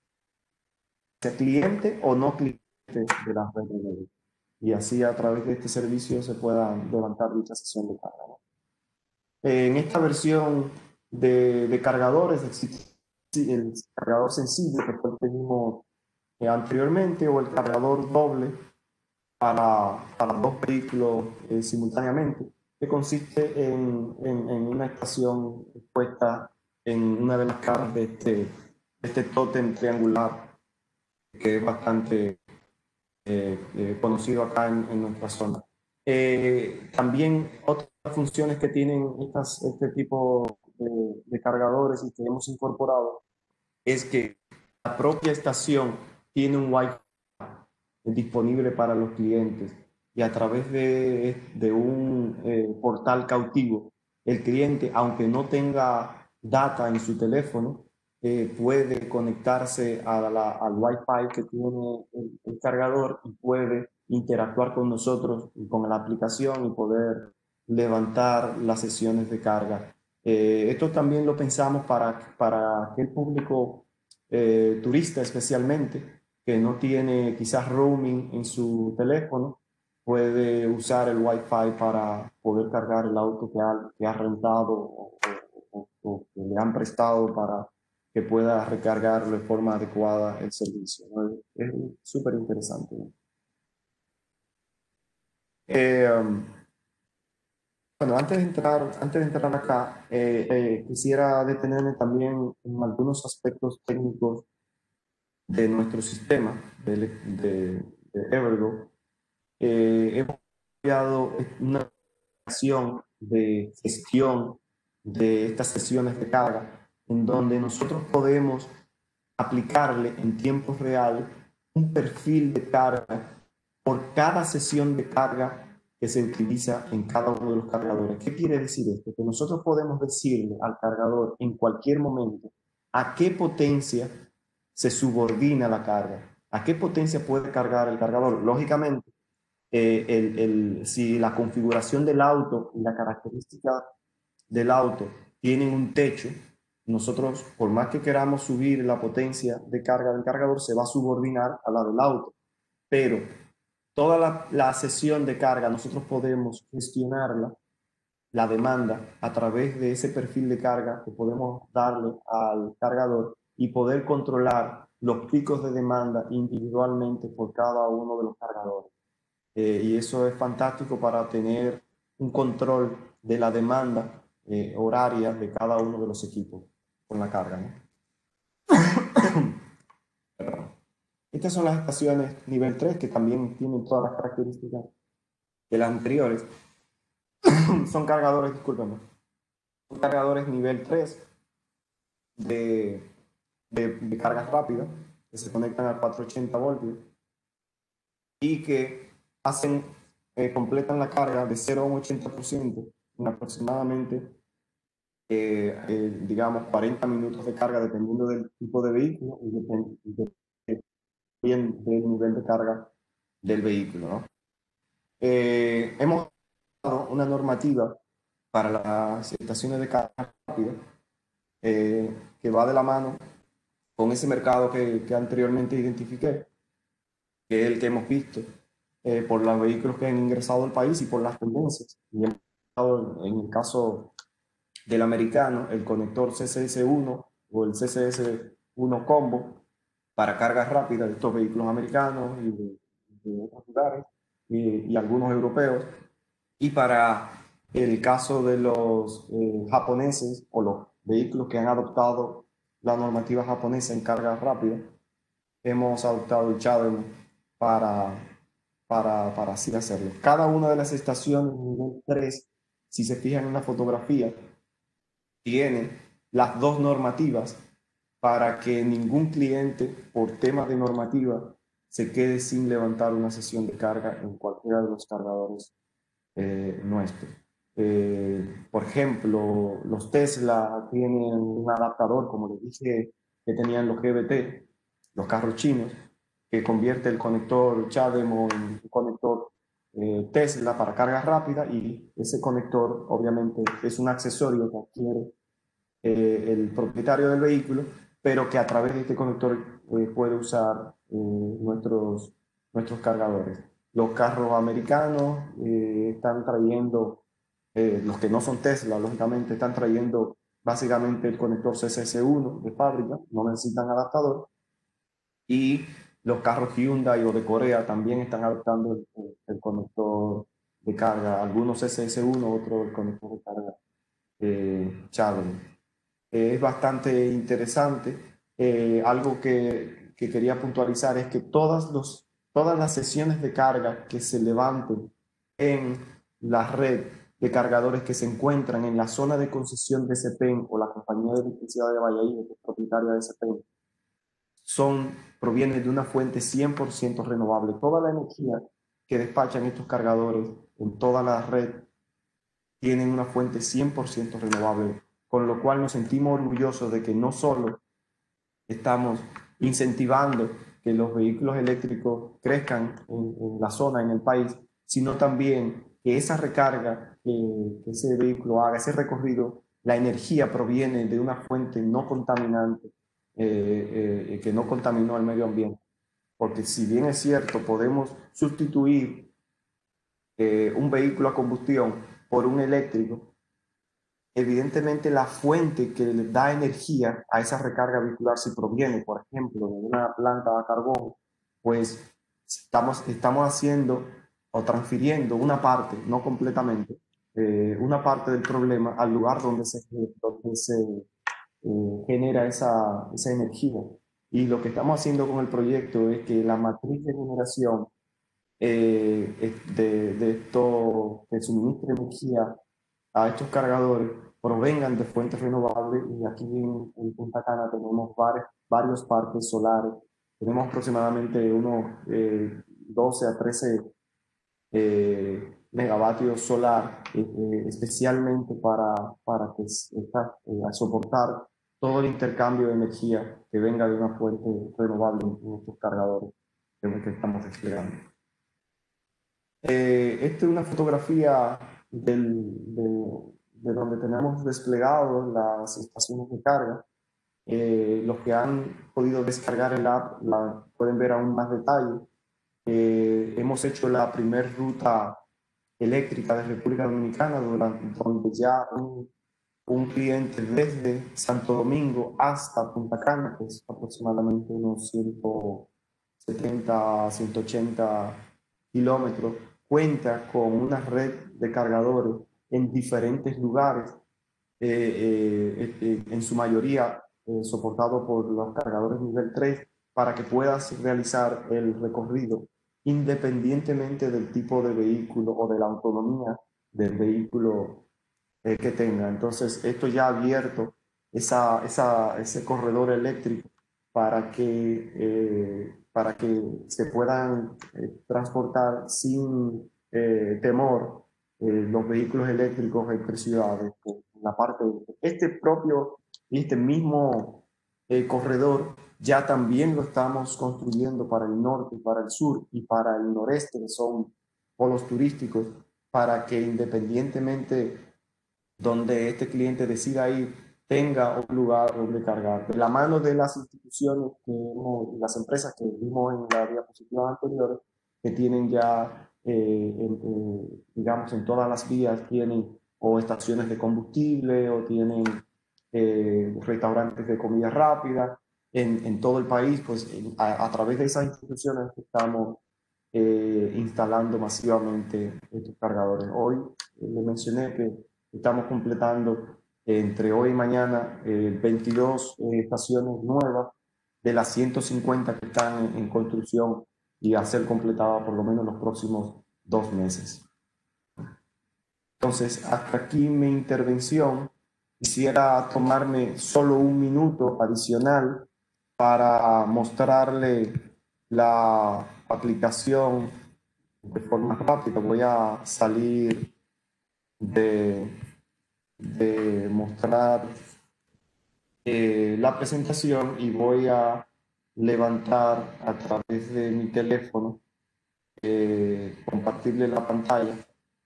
cliente o no cliente de las redes. Y así a través de este servicio se pueda levantar dicha sesión de carga, ¿no? En esta versión de cargadores existe el cargador sencillo que fue el que vimos anteriormente o el cargador doble para dos vehículos simultáneamente, que consiste en una estación puesta en una de las caras de este tótem triangular que es bastante conocido acá en nuestra zona. También otras funciones que tienen este tipo de cargadores y que hemos incorporado es que la propia estación tiene un Wi-Fi disponible para los clientes y a través de un portal cautivo, el cliente, aunque no tenga data en su teléfono, puede conectarse al Wi-Fi que tiene el cargador y puede interactuar con nosotros y con la aplicación y poder levantar las sesiones de carga. Esto también lo pensamos para aquel público turista especialmente, que no tiene quizás roaming en su teléfono, puede usar el Wi-Fi para poder cargar el auto que ha rentado o que le han prestado para que pueda recargar de forma adecuada el servicio, ¿no? Es súper interesante, ¿no? Bueno, antes de entrar acá, quisiera detenerme también en algunos aspectos técnicos de nuestro sistema de Evergo. Hemos creado una acción de gestión de estas sesiones de carga, en donde nosotros podemos aplicarle en tiempo real un perfil de carga por cada sesión de carga que se utiliza en cada uno de los cargadores. ¿Qué quiere decir esto? Que nosotros podemos decirle al cargador en cualquier momento a qué potencia se subordina la carga, a qué potencia puede cargar el cargador. Lógicamente, si la configuración del auto y la característica del auto tienen un techo, nosotros, por más que queramos subir la potencia de carga del cargador, se va a subordinar a la del auto. Pero toda la sesión de carga nosotros podemos gestionarla, la demanda, a través de ese perfil de carga que podemos darle al cargador y poder controlar los picos de demanda individualmente por cada uno de los cargadores. Y eso es fantástico para tener un control de la demanda horaria de cada uno de los equipos con la carga, ¿no? Estas son las estaciones nivel 3 que también tienen todas las características de las anteriores. Son cargadores, discúlpenme, son cargadores nivel 3 de cargas rápidas que se conectan a 480 voltios y que completan la carga de 0 a un 80% en aproximadamente, digamos, 40 minutos de carga, dependiendo del tipo de vehículo y también del nivel de carga del vehículo, ¿no? Hemos dado una normativa para las estaciones de carga rápida que va de la mano con ese mercado que anteriormente identifiqué, que es el que hemos visto por los vehículos que han ingresado al país y por las tendencias. Y hemos dado, en el caso del americano, el conector CCS1 o el CCS1 combo para cargas rápidas de estos vehículos americanos y de otros lugares y algunos europeos. Y para el caso de los japoneses o los vehículos que han adoptado la normativa japonesa en carga rápida, hemos adoptado el CHAdeMO para así hacerlo. Cada una de las estaciones nivel 3, si se fijan en la fotografía, tiene las dos normativas para que ningún cliente, por temas de normativa, se quede sin levantar una sesión de carga en cualquiera de los cargadores nuestros. Por ejemplo, los Tesla tienen un adaptador, como les dije, que tenían los GBT, los carros chinos, que convierte el conector CHAdeMO en un conector Tesla para carga rápida, y ese conector obviamente es un accesorio que adquiere el propietario del vehículo, pero que a través de este conector puede usar nuestros cargadores. Los carros americanos están trayendo, los que no son Tesla, lógicamente, están trayendo básicamente el conector CCS1 de fábrica, no necesitan adaptador. Y los carros Hyundai o de Corea también están adaptando el conector de carga, algunos CCS1, otros el conector de carga CHAdeMO. Es bastante interesante. Algo que quería puntualizar es que todas las sesiones de carga que se levanten en la red de cargadores que se encuentran en la zona de concesión de CEPEN o la compañía de electricidad de Valladolid, que es propietaria de CEPEN, provienen de una fuente 100% renovable. Toda la energía que despachan estos cargadores en toda la red tienen una fuente 100% renovable, con lo cual nos sentimos orgullosos de que no solo estamos incentivando que los vehículos eléctricos crezcan en la zona, en el país, sino también que esa recarga que ese vehículo haga, ese recorrido, la energía proviene de una fuente no contaminante que no contaminó el medio ambiente. Porque si bien es cierto, podemos sustituir un vehículo a combustión por un eléctrico, evidentemente la fuente que le da energía a esa recarga vehicular, si proviene, por ejemplo, de una planta a carbón, pues estamos haciendo o transfiriendo una parte, no completamente, una parte del problema al lugar donde se genera esa energía. Y lo que estamos haciendo con el proyecto es que la matriz de generación de esto que suministre energía a estos cargadores provengan de fuentes renovables, y aquí en Punta Cana tenemos varios parques solares. Tenemos aproximadamente unos 12 a 13 megavatios solar, especialmente para que soportar todo el intercambio de energía que venga de una fuente renovable en estos cargadores que estamos desplegando. Esta es una fotografía de donde tenemos desplegados las estaciones de carga. Los que han podido descargar el app pueden ver aún más detalle. Hemos hecho la primera ruta eléctrica de República Dominicana, donde ya un cliente desde Santo Domingo hasta Punta Cana, que es aproximadamente unos 170, 180 kilómetros, cuenta con una red de cargadores en diferentes lugares, en su mayoría soportado por los cargadores nivel 3, para que puedas realizar el recorrido independientemente del tipo de vehículo o de la autonomía del vehículo que tenga. Entonces, esto ya ha abierto ese corredor eléctrico para que se puedan transportar sin temor los vehículos eléctricos entre ciudades. La parte este mismo corredor ya también lo estamos construyendo para el norte, para el sur y para el noreste, que son polos turísticos, para que independientemente donde este cliente decida ir, tenga un lugar donde cargar. De la mano de las instituciones las empresas que vimos en la diapositiva anterior, que tienen ya, digamos, en todas las vías, tienen o estaciones de combustible o tienen restaurantes de comida rápida en todo el país, pues a través de esas instituciones estamos instalando masivamente estos cargadores. Hoy le mencioné que estamos completando entre hoy y mañana 22 estaciones nuevas de las 150 que están en construcción y a ser completadas por lo menos los próximos 2 meses. Entonces, hasta aquí mi intervención. Quisiera tomarme solo un minuto adicional para mostrarle la aplicación de forma rápida. Voy a salir de mostrar la presentación y voy a levantar a través de mi teléfono, compartirle la pantalla.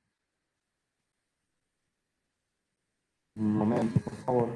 Un momento, por favor.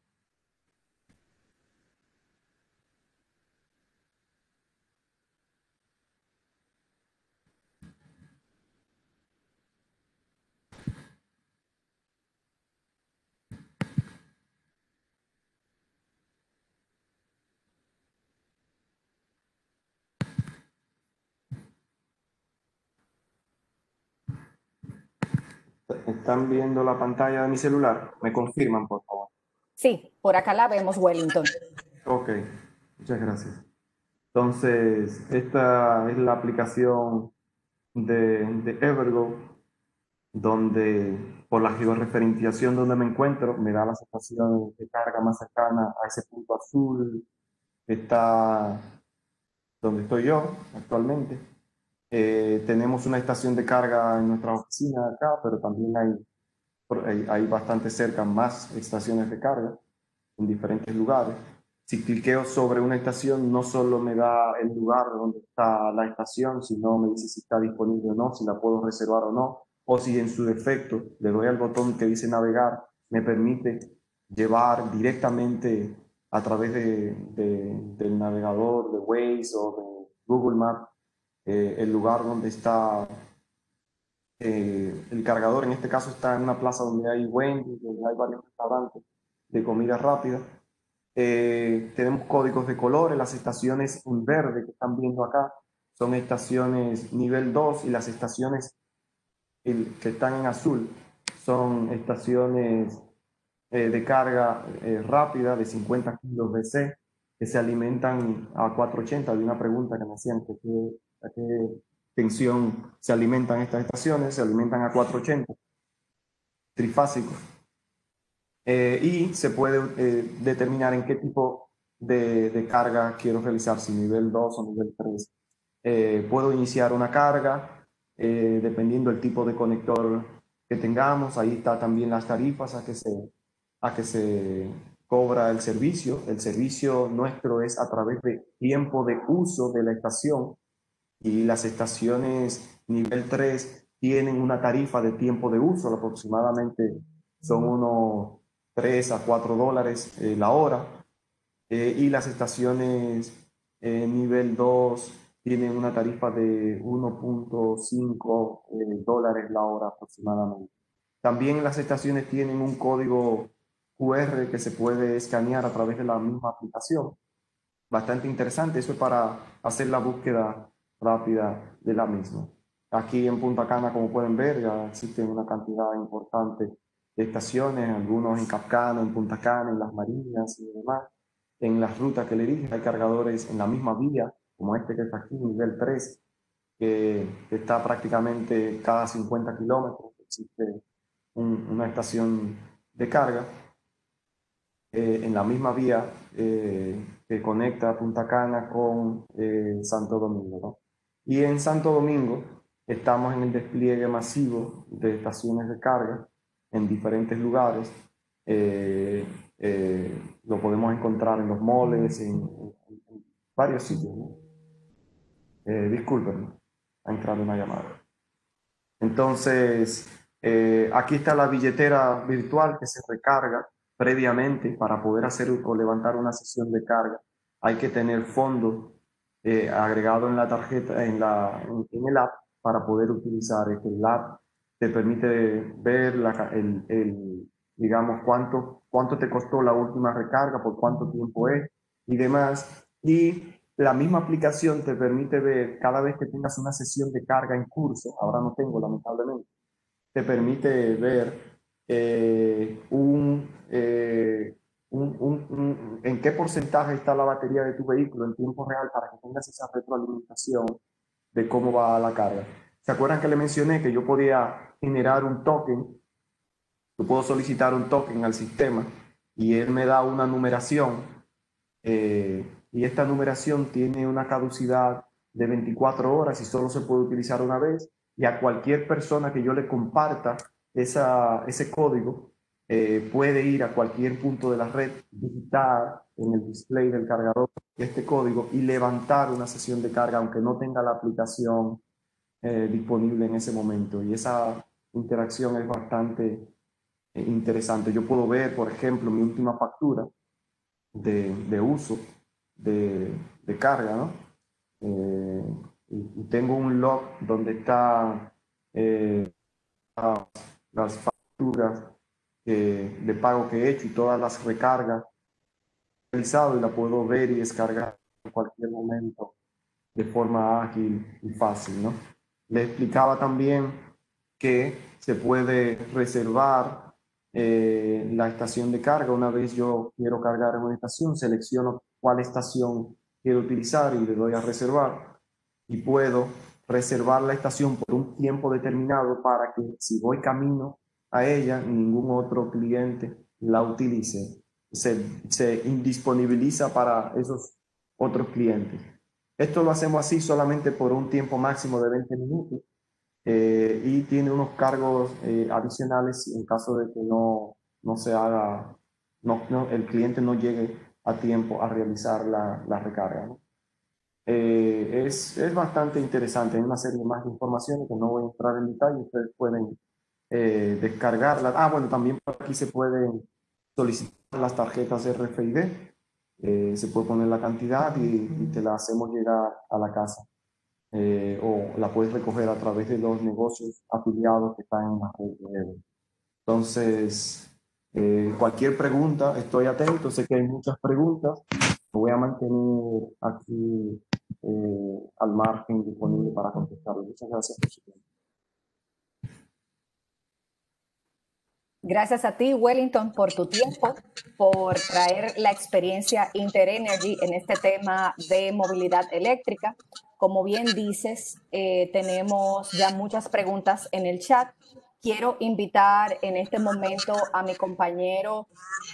¿Están viendo la pantalla de mi celular? ¿Me confirman, por favor? Sí, por acá la vemos, Wellington. Ok, muchas gracias. Entonces, esta es la aplicación de Evergo, donde por la georreferenciación donde me encuentro, me da la estación de carga más cercana a ese punto azul que está donde estoy yo actualmente. Tenemos una estación de carga en nuestra oficina acá, pero también hay bastante cerca más estaciones de carga en diferentes lugares. Si cliqueo sobre una estación, no solo me da el lugar donde está la estación, sino me dice si está disponible o no, si la puedo reservar o no, o si en su defecto le doy al botón que dice navegar, me permite llevar directamente a través del navegador de Waze o de Google Maps el lugar donde está el cargador. En este caso está en una plaza donde hay Wendy's, donde hay varios restaurantes de comida rápida. Tenemos códigos de colores. Las estaciones en verde que están viendo acá son estaciones nivel 2 y las estaciones que están en azul son estaciones de carga rápida de 50 kilos DC que se alimentan a 480. Había una pregunta que me hacían que a qué tensión se alimentan estas estaciones. Se alimentan a 480 trifásicos. Y se puede determinar en qué tipo de carga quiero realizar, si nivel 2 o nivel 3. Puedo iniciar una carga dependiendo del tipo de conector que tengamos. Ahí está también las tarifas a que se cobra el servicio. El servicio nuestro es a través de tiempo de uso de la estación, y las estaciones nivel 3 tienen una tarifa de tiempo de uso, aproximadamente son unos 3 a 4 dólares la hora, y las estaciones nivel 2 tienen una tarifa de 1.5 dólares la hora aproximadamente. También las estaciones tienen un código QR que se puede escanear a través de la misma aplicación. Bastante interesante, eso es para hacer la búsqueda rápida de la misma. Aquí en Punta Cana, como pueden ver, ya existen una cantidad importante de estaciones, algunos en Capcana, en Punta Cana, en Las Marinas y demás. En las rutas que le dije, hay cargadores en la misma vía, como este que está aquí, nivel 3, que está prácticamente cada 50 kilómetros. Existe una estación de carga en la misma vía que conecta Punta Cana con Santo Domingo, ¿no? Y en Santo Domingo estamos en el despliegue masivo de estaciones de carga en diferentes lugares. Eh, lo podemos encontrar en los moles, en varios sitios, ¿no? Disculpen, ha entrado una llamada. Entonces, aquí está la billetera virtual que se recarga previamente para poder hacer o levantar una sesión de carga. Hay que tener fondos agregado en la tarjeta, en el app, para poder utilizar el app. Te permite ver digamos, cuánto te costó la última recarga, por cuánto tiempo es y demás. Y la misma aplicación te permite ver cada vez que tengas una sesión de carga en curso. Ahora no tengo, lamentablemente. Te permite ver en qué porcentaje está la batería de tu vehículo en tiempo real, para que tengas esa retroalimentación de cómo va la carga. ¿Se acuerdan que le mencioné que yo podía generar un token? Yo puedo solicitar un token al sistema y él me da una numeración, y esta numeración tiene una caducidad de 24 horas y solo se puede utilizar una vez, y a cualquier persona que yo le comparta ese código puede ir a cualquier punto de la red, digitar en el display del cargador este código y levantar una sesión de carga aunque no tenga la aplicación disponible en ese momento. Y esa interacción es bastante interesante. Yo puedo ver, por ejemplo, mi última factura de uso de carga, ¿no? Y tengo un log donde está las facturas de pago que he hecho y todas las recargas realizado, y la puedo ver y descargar en cualquier momento de forma ágil y fácil, ¿no? Le explicaba también que se puede reservar la estación de carga. Una vez yo quiero cargar en una estación, selecciono cuál estación quiero utilizar y le doy a reservar, y puedo reservar la estación por un tiempo determinado para que, si voy camino a ella, ningún otro cliente la utilice. Se indisponibiliza para esos otros clientes. Esto lo hacemos así solamente por un tiempo máximo de 20 minutos, y tiene unos cargos adicionales en caso de que no se haga, el cliente no llegue a tiempo a realizar la recarga, ¿no? Es bastante interesante. Hay una serie más de informaciones que no voy a entrar en detalle. Ustedes pueden descargarlas. Bueno, también por aquí se pueden solicitar las tarjetas RFID. se puede poner la cantidad y te la hacemos llegar a la casa. O la puedes recoger a través de los negocios afiliados que están en la red de Evo. Entonces, cualquier pregunta, estoy atento, sé que hay muchas preguntas, me voy a mantener aquí al margen disponible para contestar. Muchas gracias por su tiempo. Gracias a ti, Wellington, por tu tiempo, por traer la experiencia InterEnergy en este tema de movilidad eléctrica. Como bien dices, tenemos ya muchas preguntas en el chat. Quiero invitar en este momento a mi compañero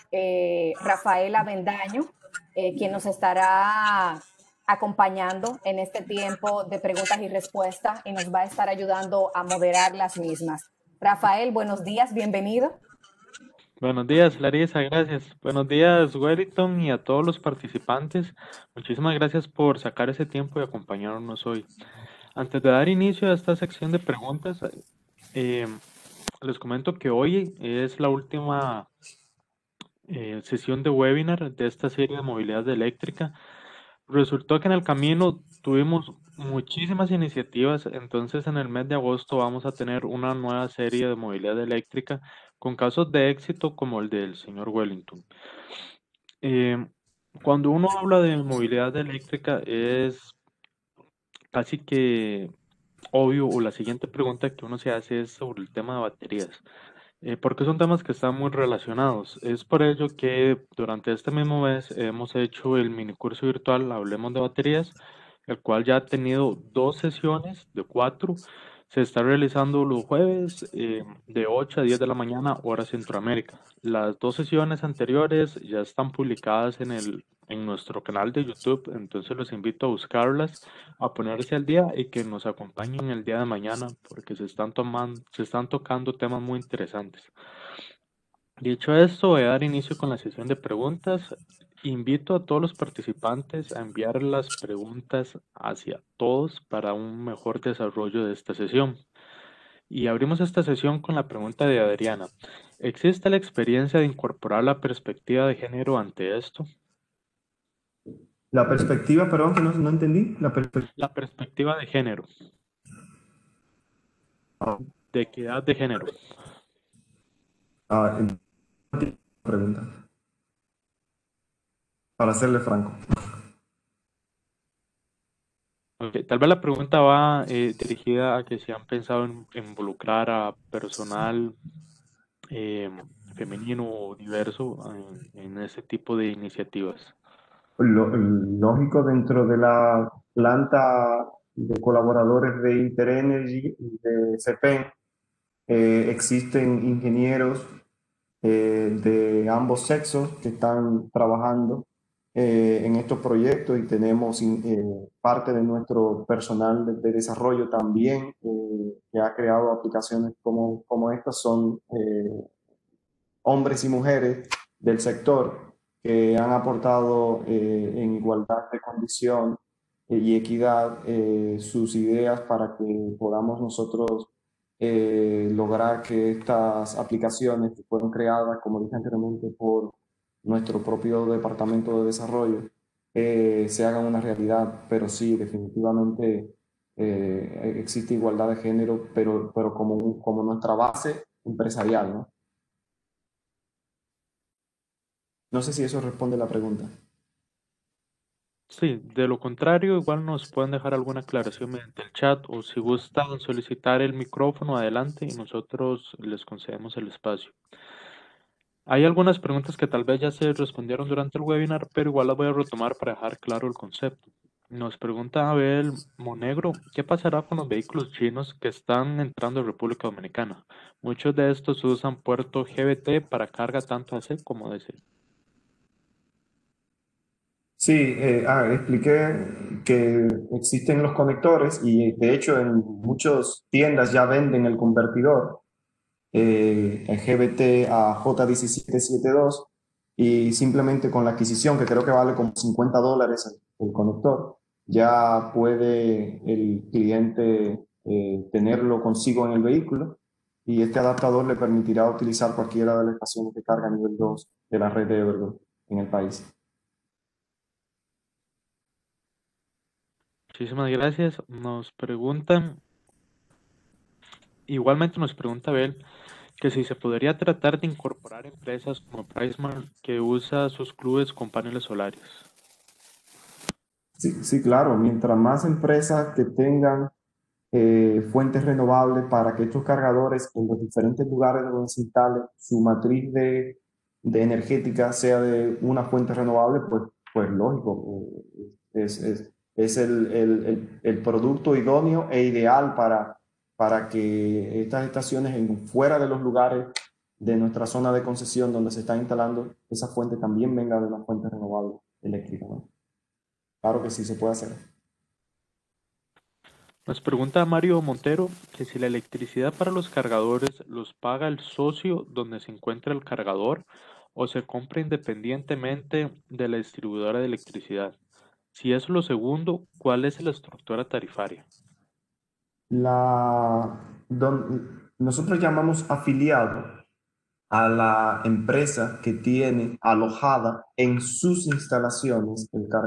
Rafael Avendaño, quien nos estará acompañando en este tiempo de preguntas y respuestas y nos va a estar ayudando a moderar las mismas. Rafael, buenos días, bienvenido. Buenos días, Larisa, gracias. Buenos días, Wellington, y a todos los participantes. Muchísimas gracias por sacar ese tiempo y acompañarnos hoy. Antes de dar inicio a esta sección de preguntas, eh, les comento que hoy es la última sesión de webinar de esta serie de movilidad eléctrica. Resultó que en el camino tuvimos muchísimas iniciativas, entonces en el mes de agosto vamos a tener una nueva serie de movilidad eléctrica con casos de éxito como el del señor Wellington. Eh, Cuando uno habla de movilidad eléctrica es casi que obvio, o la siguiente pregunta que uno se hace es sobre el tema de baterías, porque son temas que están muy relacionados. Es por ello que durante este mismo mes hemos hecho el mini curso virtual Hablemos de Baterías, el cual ya ha tenido 2 sesiones de 4. Se está realizando los jueves de 8 a 10 de la mañana, hora Centroamérica. Las 2 sesiones anteriores ya están publicadas en nuestro canal de YouTube, entonces los invito a buscarlas, a ponerse al día y que nos acompañen el día de mañana porque se están tocando temas muy interesantes. Dicho esto, voy a dar inicio con la sesión de preguntas. Invito a todos los participantes a enviar las preguntas hacia todos para un mejor desarrollo de esta sesión. Y abrimos esta sesión con la pregunta de Adriana. ¿Existe la experiencia de incorporar la perspectiva de género ante esto? La perspectiva, perdón, que no entendí. La perspectiva de género, de equidad de género. Ah, pregunta, para serle franco. Okay, tal vez la pregunta va dirigida a que si han pensado en involucrar a personal eh, femenino o diverso en este tipo de iniciativas. Lógico, dentro de la planta de colaboradores de InterEnergy y de CEPEN, existen ingenieros de ambos sexos que están trabajando en estos proyectos y tenemos parte de nuestro personal de desarrollo también que ha creado aplicaciones como estas, son hombres y mujeres del sector que han aportado en igualdad de condición y equidad sus ideas para que podamos nosotros lograr que estas aplicaciones que fueron creadas, como dije anteriormente, por nuestro propio departamento de desarrollo, se hagan una realidad. Pero sí, definitivamente existe igualdad de género, pero como nuestra base empresarial, ¿no? No sé si eso responde la pregunta. Sí, de lo contrario, igual nos pueden dejar alguna aclaración mediante el chat o si gustan solicitar el micrófono adelante y nosotros les concedemos el espacio. Hay algunas preguntas que tal vez ya se respondieron durante el webinar, pero igual las voy a retomar para dejar claro el concepto. Nos pregunta Abel Monegro, ¿qué pasará con los vehículos chinos que están entrando en República Dominicana? Muchos de estos usan puerto GBT para carga tanto AC como DC. Sí, expliqué que existen los conectores y de hecho en muchas tiendas ya venden el convertidor el GBT a J1772 y simplemente con la adquisición, que creo que vale como $50 el conector, ya puede el cliente tenerlo consigo en el vehículo y este adaptador le permitirá utilizar cualquiera de las estaciones de carga nivel 2 de la red de Evergo en el país. Muchísimas gracias. Igualmente nos pregunta Bel, que si se podría tratar de incorporar empresas como PriceSmart que usa sus clubes con paneles solares. Sí, sí, claro, mientras más empresas que tengan fuentes renovables para que estos cargadores en los diferentes lugares donde se instale su matriz de energética sea de una fuente renovable, pues lógico, es el producto idóneo e ideal para que estas estaciones fuera de los lugares de nuestra zona de concesión donde se está instalando esa fuente también venga de una fuente renovable eléctrica, ¿no? Claro que sí se puede hacer. Nos pregunta Mario Montero que si la electricidad para los cargadores los paga el socio donde se encuentra el cargador o se compra independientemente de la distribuidora de electricidad. Si es lo segundo, ¿cuál es la estructura tarifaria? Nosotros llamamos afiliado a la empresa que tiene alojada en sus instalaciones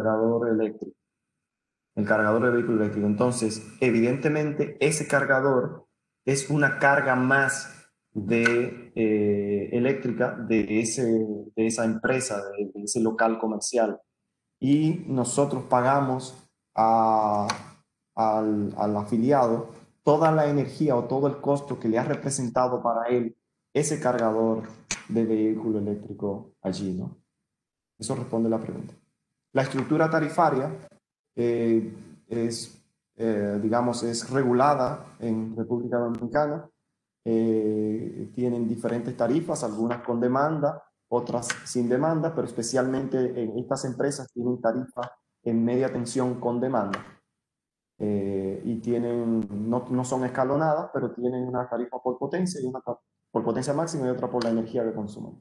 el cargador de vehículo eléctrico. Entonces, evidentemente, ese cargador es una carga más eléctrica de esa empresa, de ese local comercial. Y nosotros pagamos a- al afiliado toda la energía o todo el costo que le ha representado para él ese cargador de vehículo eléctrico allí, ¿no? Eso responde la pregunta. La estructura tarifaria eh, digamos, es regulada en República Dominicana. Tienen diferentes tarifas, algunas con demanda, otras sin demanda, pero especialmente en estas empresas tienen tarifas en media tensión con demanda. Y no son escalonadas, pero tienen una tarifa por potencia y una por potencia máxima y otra por la energía que consumen.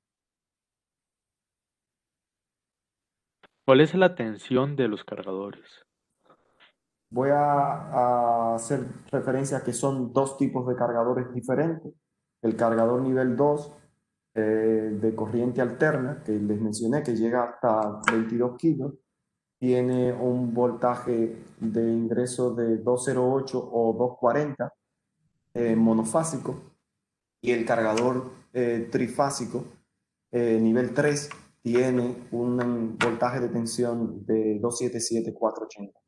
¿Cuál es la tensión de los cargadores? Voy a hacer referencia a que son dos tipos de cargadores diferentes. El cargador nivel 2 de corriente alterna, que les mencioné, que llega hasta 22 kilos, tiene un voltaje de ingreso de 208 o 240 monofásico, y el cargador trifásico nivel 3 tiene un voltaje de tensión de 277 480.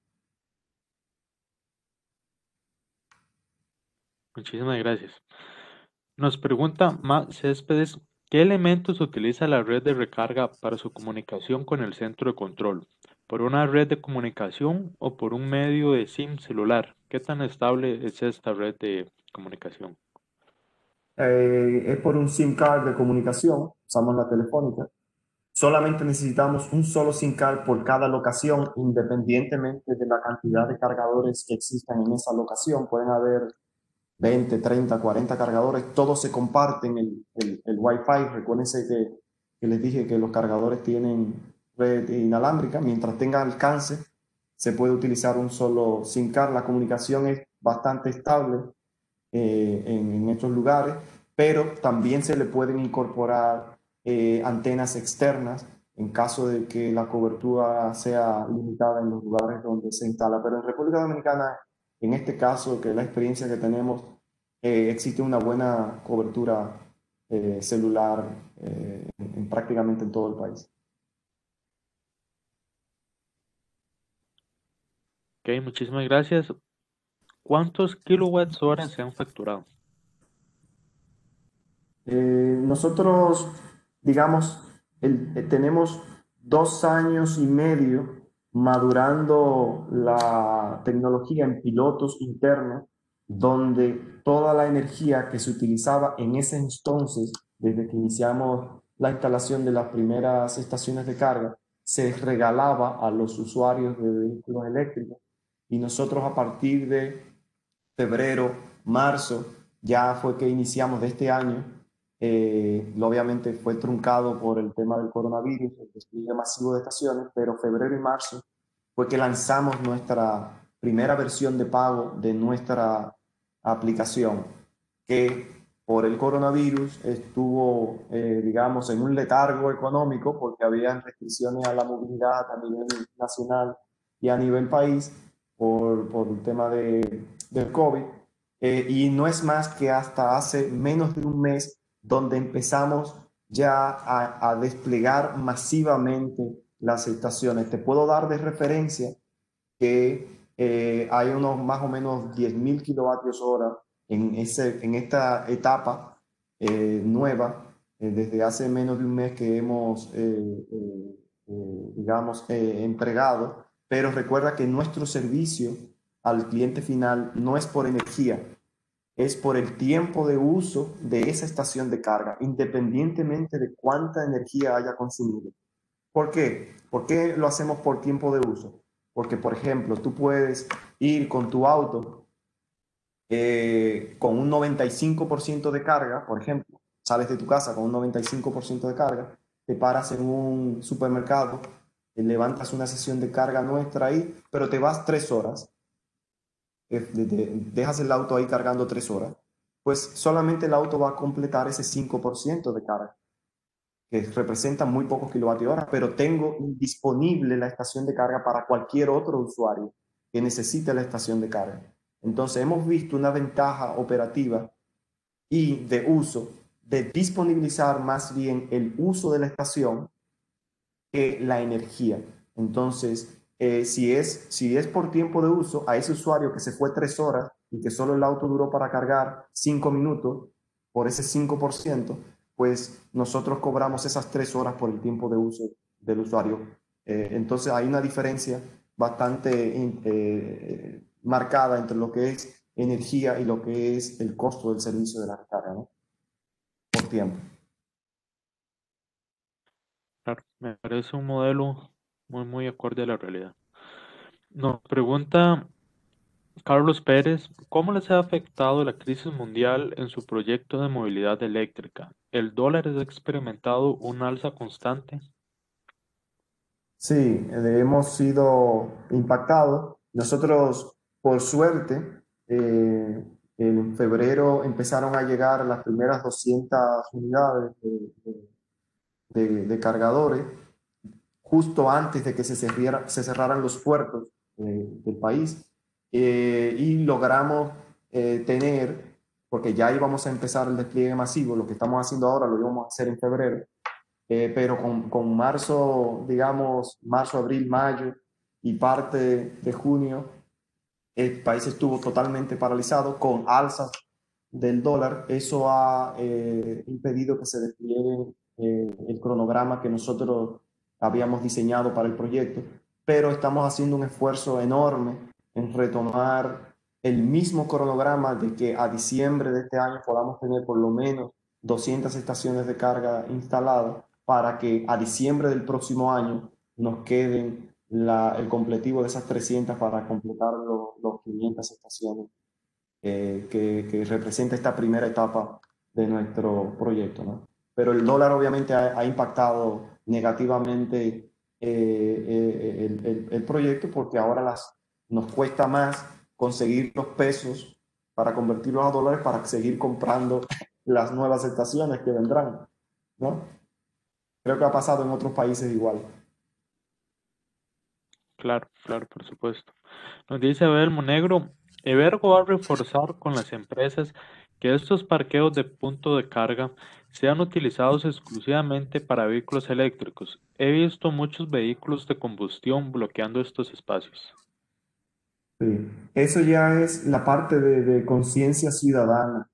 Muchísimas gracias. Nos pregunta Ma Céspedes, ¿qué elementos utiliza la red de recarga para su comunicación con el centro de control? ¿Por una red de comunicación o por un medio de SIM celular? ¿Qué tan estable es esta red de comunicación? Es por un SIM card de comunicación, usamos la telefónica. Solamente necesitamos un solo SIM card por cada locación, independientemente de la cantidad de cargadores que existan en esa locación. Pueden haber 20, 30, 40 cargadores, todos se comparten el Wi-Fi. Recuérdense que les dije que los cargadores tienen red inalámbrica. Mientras tenga alcance, se puede utilizar un solo SIM card. La comunicación es bastante estable en estos lugares, pero también se le pueden incorporar antenas externas en caso de que la cobertura sea limitada en los lugares donde se instala. Pero en República Dominicana, en este caso, que es la experiencia que tenemos, existe una buena cobertura celular prácticamente en todo el país. Ok, muchísimas gracias. ¿Cuántos kilowatts horas se han facturado? Nosotros, digamos, tenemos 2 años y medio madurando la tecnología en pilotos internos, donde toda la energía que se utilizaba en ese entonces, desde que iniciamos la instalación de las primeras estaciones de carga, se regalaba a los usuarios de vehículos eléctricos. Y nosotros a partir de febrero, marzo, ya fue que iniciamos de este año. Obviamente fue truncado por el tema del coronavirus, el despliegue masivo de estaciones, pero febrero y marzo fue que lanzamos nuestra primera versión de pago de nuestra aplicación, que por el coronavirus estuvo, digamos, en un letargo económico porque había restricciones a la movilidad a nivel nacional y a nivel país por el tema del COVID. Y no es más que hasta hace menos de un mes donde empezamos ya a desplegar masivamente las estaciones. Te puedo dar de referencia que hay unos más o menos 10.000 kilovatios hora en esta etapa nueva, desde hace menos de un mes que hemos, digamos, entregado, pero recuerda que nuestro servicio al cliente final no es por energía, es por el tiempo de uso de esa estación de carga, independientemente de cuánta energía haya consumido. ¿Por qué? ¿Por qué lo hacemos por tiempo de uso? Porque, por ejemplo, tú puedes ir con tu auto con un 95% de carga, por ejemplo, sales de tu casa con un 95% de carga, te paras en un supermercado, levantas una sesión de carga nuestra ahí, pero te vas 3 horas, dejas el auto ahí cargando 3 horas, pues solamente el auto va a completar ese 5% de carga, que representa muy pocos kilovatios hora, pero tengo disponible la estación de carga para cualquier otro usuario que necesite la estación de carga. Entonces hemos visto una ventaja operativa y de uso de disponibilizar más bien el uso de la estación que la energía. Entonces, si es por tiempo de uso, a ese usuario que se fue 3 horas y que solo el auto duró para cargar 5 minutos, por ese 5%, pues nosotros cobramos esas 3 horas por el tiempo de uso del usuario. Entonces hay una diferencia bastante marcada entre lo que es energía y lo que es el costo del servicio de la recarga, ¿no? Por tiempo. Claro, me parece un modelo muy acorde a la realidad. Nos pregunta Carlos Pérez, ¿cómo les ha afectado la crisis mundial en su proyecto de movilidad eléctrica? ¿El dólar ha experimentado un alza constante? Sí, hemos sido impactados. Nosotros, por suerte, en febrero empezaron a llegar las primeras 200 unidades de cargadores, justo antes de que se cerraran los puertos del país. Y logramos tener, porque ya íbamos a empezar el despliegue masivo, lo que estamos haciendo ahora lo íbamos a hacer en febrero, pero con marzo, digamos, marzo, abril, mayo y parte de junio, el país estuvo totalmente paralizado con alzas del dólar. Eso ha impedido que se despliegue el cronograma que nosotros habíamos diseñado para el proyecto, pero estamos haciendo un esfuerzo enorme en retomar el mismo cronograma de que a diciembre de este año podamos tener por lo menos 200 estaciones de carga instaladas para que a diciembre del próximo año nos queden el completivo de esas 300 para completar los 500 estaciones que representa esta primera etapa de nuestro proyecto, ¿no? Pero el dólar obviamente ha impactado negativamente el proyecto porque ahora nos cuesta más conseguir los pesos para convertirlos a dólares para seguir comprando las nuevas estaciones que vendrán, ¿no? Creo que ha pasado en otros países igual. Claro, por supuesto. Nos dice Abel Monegro, Evergo va a reforzar con las empresas que estos parqueos de punto de carga sean utilizados exclusivamente para vehículos eléctricos. He visto muchos vehículos de combustión bloqueando estos espacios. Sí. Eso ya es la parte de conciencia ciudadana,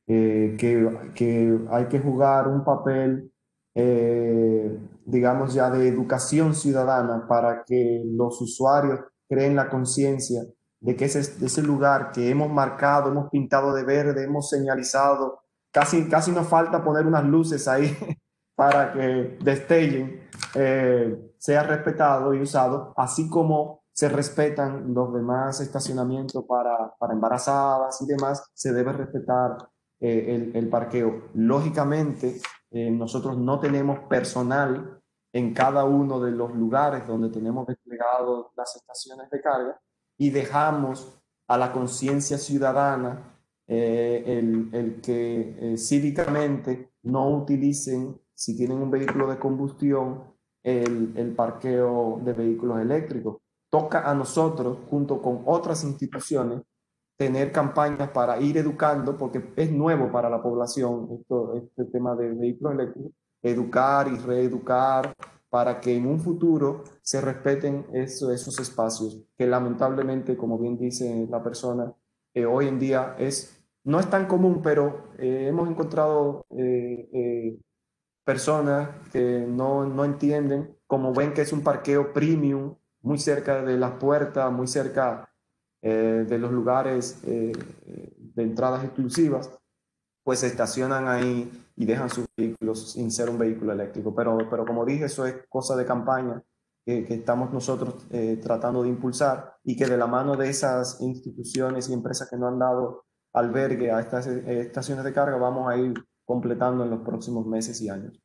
que hay que jugar un papel, digamos ya de educación ciudadana para que los usuarios creen la conciencia de que ese lugar que hemos marcado, hemos pintado de verde, hemos señalizado, casi nos falta poner unas luces ahí para que destellen, sea respetado y usado, así como se respetan los demás estacionamientos para embarazadas y demás, se debe respetar el parqueo. Lógicamente, nosotros no tenemos personal en cada uno de los lugares donde tenemos desplegado las estaciones de carga y dejamos a la conciencia ciudadana el que cívicamente no utilicen, si tienen un vehículo de combustión, el parqueo de vehículos eléctricos. toca a nosotros, junto con otras instituciones, tener campañas para ir educando, porque es nuevo para la población este tema de vehículos eléctricos, educar y reeducar para que en un futuro se respeten esos espacios, que lamentablemente, como bien dice la persona, hoy en día no es tan común, pero hemos encontrado personas que no entienden, como ven que es un parqueo premium, muy cerca de las puertas, muy cerca de los lugares de entradas exclusivas, pues se estacionan ahí y dejan sus vehículos sin ser un vehículo eléctrico. Pero como dije, eso es cosa de campaña que estamos nosotros tratando de impulsar y que de la mano de esas instituciones y empresas que nos han dado albergue a estas estaciones de carga, vamos a ir completando en los próximos meses y años.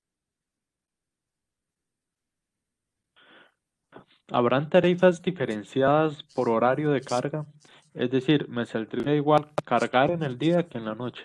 ¿Habrán tarifas diferenciadas por horario de carga? Es decir, ¿me saldría igual cargar en el día que en la noche?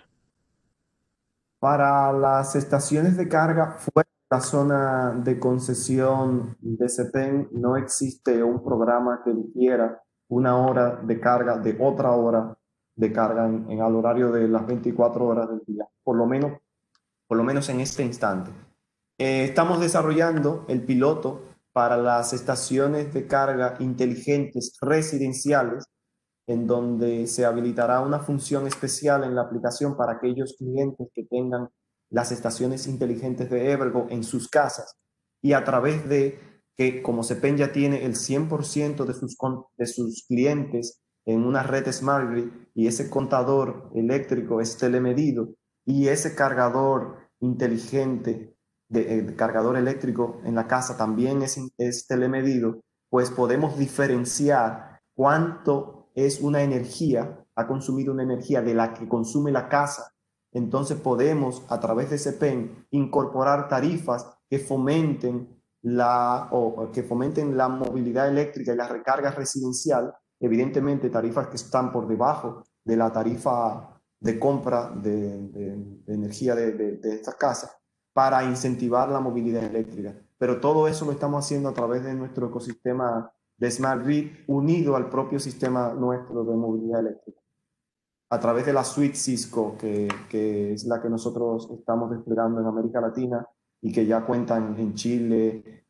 Para las estaciones de carga fuera de la zona de concesión de CEPEN, no existe un programa que difiera una hora de carga de otra hora de carga al horario de las 24 horas del día, por lo menos en este instante. Estamos desarrollando el piloto para las estaciones de carga inteligentes residenciales, en donde se habilitará una función especial en la aplicación para aquellos clientes que tengan las estaciones inteligentes de Evergo en sus casas, y a través de que, como CEPEN ya tiene el 100% de sus clientes en una red Smart Grid, y ese contador eléctrico es telemedido, y ese cargador inteligente de cargador eléctrico en la casa también es telemedido, pues podemos diferenciar cuánto es una energía, ha consumido una energía de la que consume la casa. Entonces podemos, a través de CEPEN, incorporar tarifas que fomenten que fomenten la movilidad eléctrica y la recarga residencial, evidentemente tarifas que están por debajo de la tarifa de compra de energía de estas casas, para incentivar la movilidad eléctrica. Pero todo eso lo estamos haciendo a través de nuestro ecosistema de Smart Grid, unido al propio sistema nuestro de movilidad eléctrica, a través de la suite Cisco, que es la que nosotros estamos desplegando en América Latina y que ya cuentan en Chile,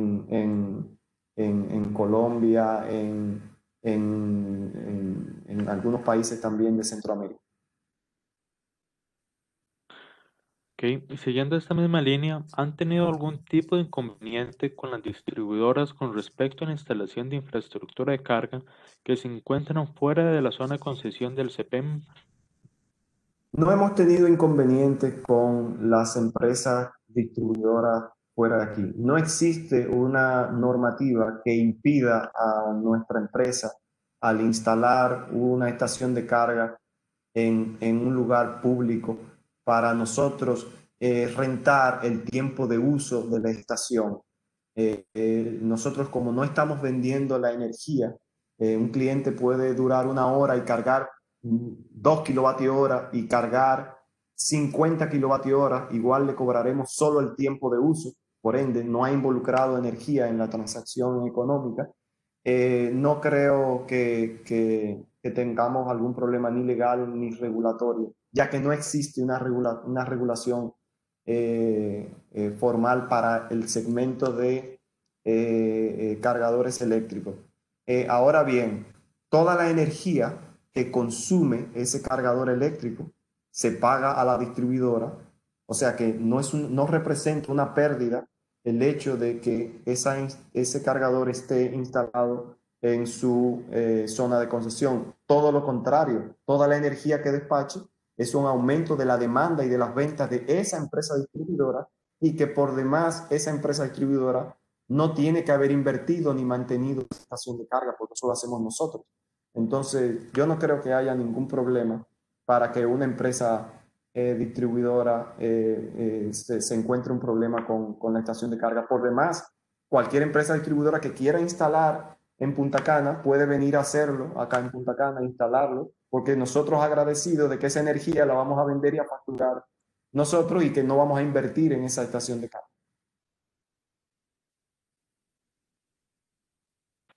en Colombia, en algunos países también de Centroamérica. Ok, y siguiendo esta misma línea, ¿han tenido algún tipo de inconveniente con las distribuidoras con respecto a la instalación de infraestructura de carga que se encuentran fuera de la zona de concesión del CEPEM? No hemos tenido inconvenientes con las empresas distribuidoras fuera de aquí. No existe una normativa que impida a nuestra empresa, al instalar una estación de carga en un lugar público, para nosotros rentar el tiempo de uso de la estación. Nosotros, como no estamos vendiendo la energía, un cliente puede durar una hora y cargar 2 kilovatios hora y cargar 50 kilovatios hora, igual le cobraremos solo el tiempo de uso, por ende no ha involucrado energía en la transacción económica. No creo que tengamos algún problema ni legal ni regulatorio, ya que no existe una regulación formal para el segmento de cargadores eléctricos. Ahora bien, toda la energía que consume ese cargador eléctrico se paga a la distribuidora, o sea que no representa una pérdida el hecho de que ese cargador esté instalado en su zona de concesión. Todo lo contrario, toda la energía que despache es un aumento de la demanda y de las ventas de esa empresa distribuidora, y que por demás esa empresa distribuidora no tiene que haber invertido ni mantenido esa estación de carga, porque eso lo hacemos nosotros. Entonces, yo no creo que haya ningún problema para que una empresa distribuidora se encuentre un problema con la estación de carga. Por demás, cualquier empresa distribuidora que quiera instalar en Punta Cana puede venir a hacerlo acá en Punta Cana, instalarlo, porque nosotros agradecidos de que esa energía la vamos a vender y a facturar nosotros, y que no vamos a invertir en esa estación de carga.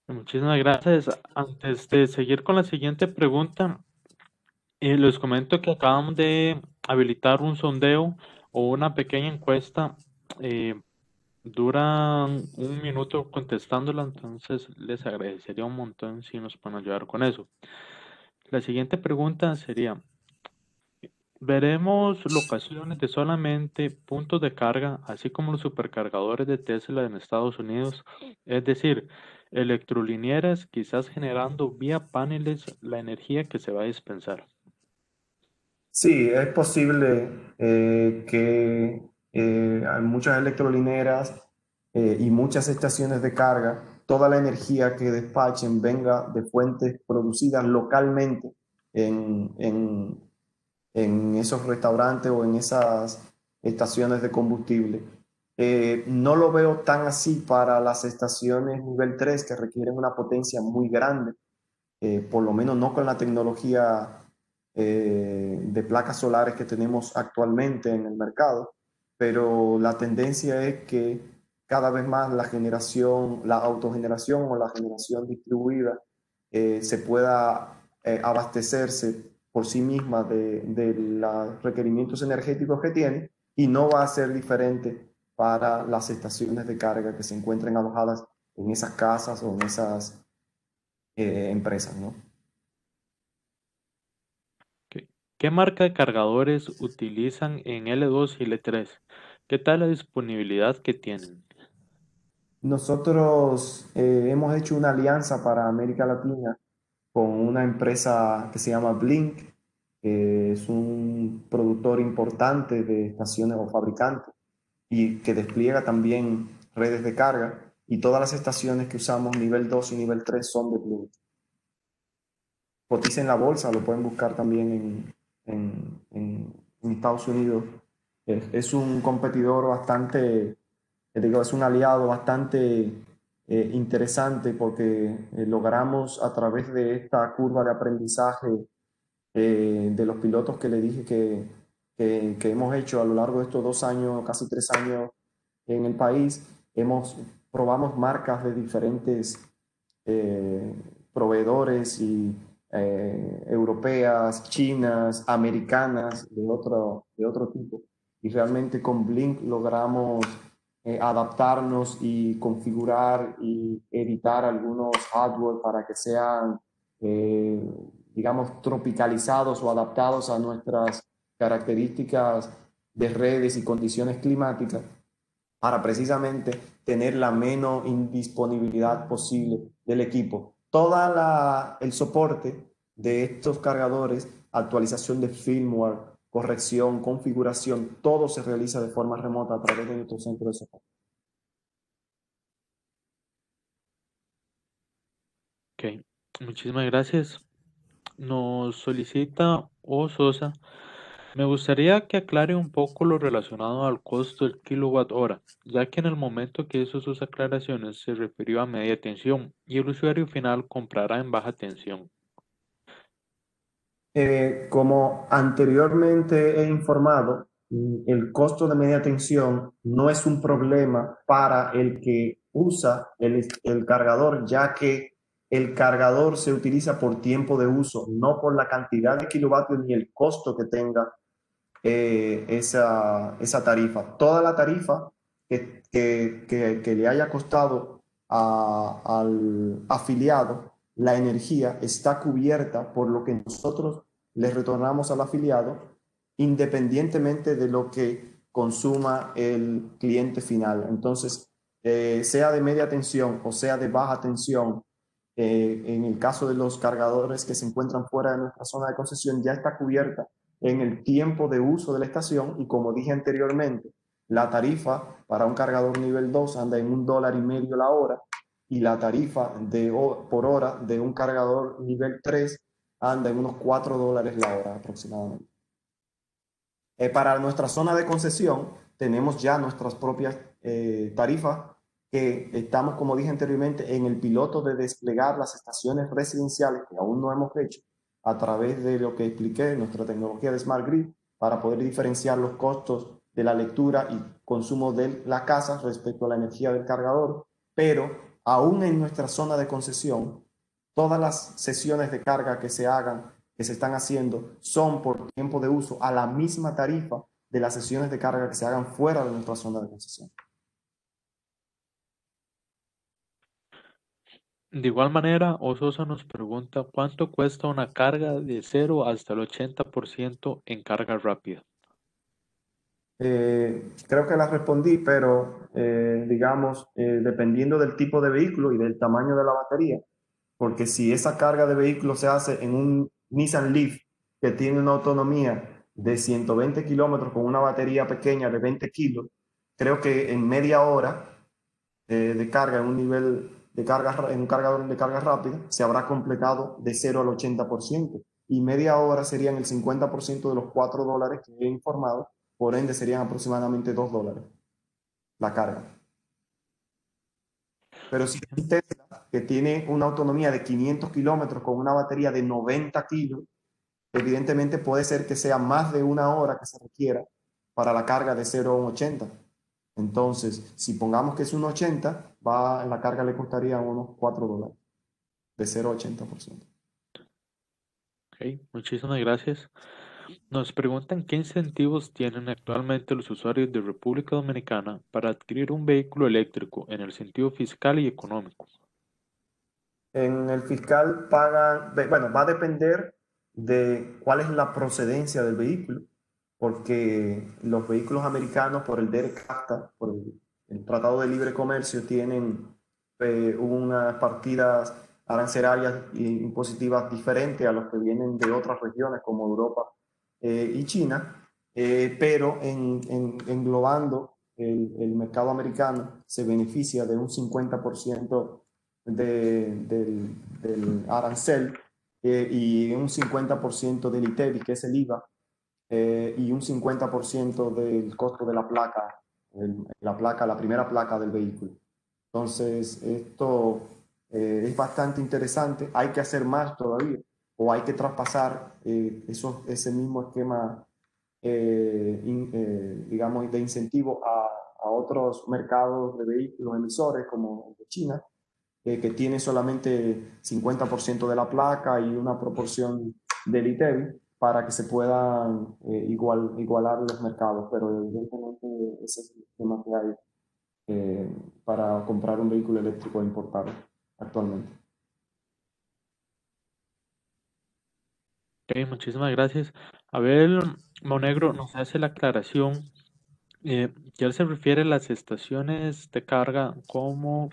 Muchísimas gracias. Antes de seguir con la siguiente pregunta, les comento que acabamos de habilitar un sondeo o una pequeña encuesta. eh, Duran un minuto contestándola, entonces les agradecería un montón si nos pueden ayudar con eso. La siguiente pregunta sería, ¿veremos locaciones de solamente puntos de carga, así como los supercargadores de Tesla en Estados Unidos? Es decir, electrolineras quizás generando vía paneles la energía que se va a dispensar. Sí, es posible que hay muchas electrolineras y muchas estaciones de carga, toda la energía que despachen venga de fuentes producidas localmente en, en- en esos restaurantes o en esas estaciones de combustible. No lo veo tan así para las estaciones nivel 3 que requieren una potencia muy grande, por lo menos no con la tecnología de placas solares que tenemos actualmente en el mercado, pero la tendencia es que cada vez más la generación, la autogeneración o la generación distribuida se pueda abastecerse por sí misma de los requerimientos energéticos que tiene y no va a ser diferente para las estaciones de carga que se encuentren alojadas en esas casas o en esas empresas, ¿no? ¿Qué, qué marca de cargadores utilizan en L2 y L3? ¿Qué tal la disponibilidad que tienen? Nosotros hemos hecho una alianza para América Latina con una empresa que se llama Blink, que es un productor importante de estaciones o fabricante y que despliega también redes de carga. Y todas las estaciones que usamos nivel 2 y nivel 3 son de Blink. Cotiza en la bolsa, lo pueden buscar también en Estados Unidos. Es un competidor bastante, digo, es un aliado bastante interesante porque logramos a través de esta curva de aprendizaje de los pilotos que le dije que hemos hecho a lo largo de estos 2 años, casi 3 años en el país, probamos marcas de diferentes eh, proveedores y europeas, chinas, americanas, de otro tipo. Y realmente con Blink logramos adaptarnos y configurar y editar algunos hardware para que sean, eh, digamos, tropicalizados o adaptados a nuestras características de redes y condiciones climáticas para precisamente tener la menos indisponibilidad posible del equipo. El soporte de estos cargadores, actualización de firmware, corrección, configuración, todo se realiza de forma remota a través de nuestro centro de soporte. Ok, muchísimas gracias. Nos solicita O Sosa. Me gustaría que aclare un poco lo relacionado al costo del kilowatt hora, ya que en el momento que hizo sus aclaraciones se refirió a media tensión y el usuario final comprará en baja tensión. Como anteriormente he informado, el costo de media tensión no es un problema para el que usa el cargador, ya que el cargador se utiliza por tiempo de uso, no por la cantidad de kilovatios ni el costo que tenga esa tarifa. Toda la tarifa que le haya costado al afiliado, la energía está cubierta por lo que nosotros le retornamos al afiliado, independientemente de lo que consuma el cliente final. Entonces, sea de media tensión o sea de baja tensión, en el caso de los cargadores que se encuentran fuera de nuestra zona de concesión, ya está cubierta en el tiempo de uso de la estación y como dije anteriormente, la tarifa para un cargador nivel 2 anda en $1.50 la hora y la tarifa por hora de un cargador nivel 3 anda en unos $4 la hora aproximadamente. Para nuestra zona de concesión tenemos ya nuestras propias tarifas que estamos, como dije anteriormente, en el piloto de desplegar las estaciones residenciales que aún no hemos hecho a través de lo que expliqué, nuestra tecnología de Smart Grid, para poder diferenciar los costos de la lectura y consumo de la casa respecto a la energía del cargador, pero aún en nuestra zona de concesión, todas las sesiones de carga que se hagan, que se están haciendo, son por tiempo de uso a la misma tarifa de las sesiones de carga que se hagan fuera de nuestra zona de concesión. De igual manera, Ososa nos pregunta cuánto cuesta una carga de 0 hasta el 80% en carga rápida. Creo que la respondí, pero digamos, dependiendo del tipo de vehículo y del tamaño de la batería, porque si esa carga de vehículo se hace en un Nissan Leaf que tiene una autonomía de 120 kilómetros con una batería pequeña de 20 kilos, creo que en media hora de carga en un nivel de carga, en un cargador de carga rápida se habrá completado de 0 al 80% y media hora serían el 50% de los $4 que he informado, por ende serían aproximadamente $2 la carga. Pero si es un Tesla que tiene una autonomía de 500 kilómetros con una batería de 90 kilos, evidentemente puede ser que sea más de una hora que se requiera para la carga de 0 a un 80. Entonces, si pongamos que es un 80, la carga le costaría unos $4, de 0 a 80%. Ok, muchísimas gracias. Nos preguntan qué incentivos tienen actualmente los usuarios de República Dominicana para adquirir un vehículo eléctrico en el sentido fiscal y económico. En el fiscal pagan, bueno, va a depender de cuál es la procedencia del vehículo, porque los vehículos americanos, por el DERC-ACTA, por el Tratado de Libre Comercio, tienen unas partidas arancelarias e impositivas diferentes a los que vienen de otras regiones como Europa y China, pero englobando el mercado americano se beneficia de un 50% del arancel y un 50% del ITEVI, que es el IVA, y un 50% del costo de la placa, la primera placa del vehículo. Entonces, esto es bastante interesante. Hay que hacer más todavía, o hay que traspasar ese mismo esquema, digamos, de incentivo a otros mercados de vehículos emisores, como el de China, que tiene solamente 50% de la placa y una proporción del ITEVI para que se puedan igualar los mercados, pero evidentemente ese es el sistema que hay para comprar un vehículo eléctrico importado actualmente. Ok, muchísimas gracias. Abel Monegro nos hace la aclaración que él se refiere a las estaciones de carga como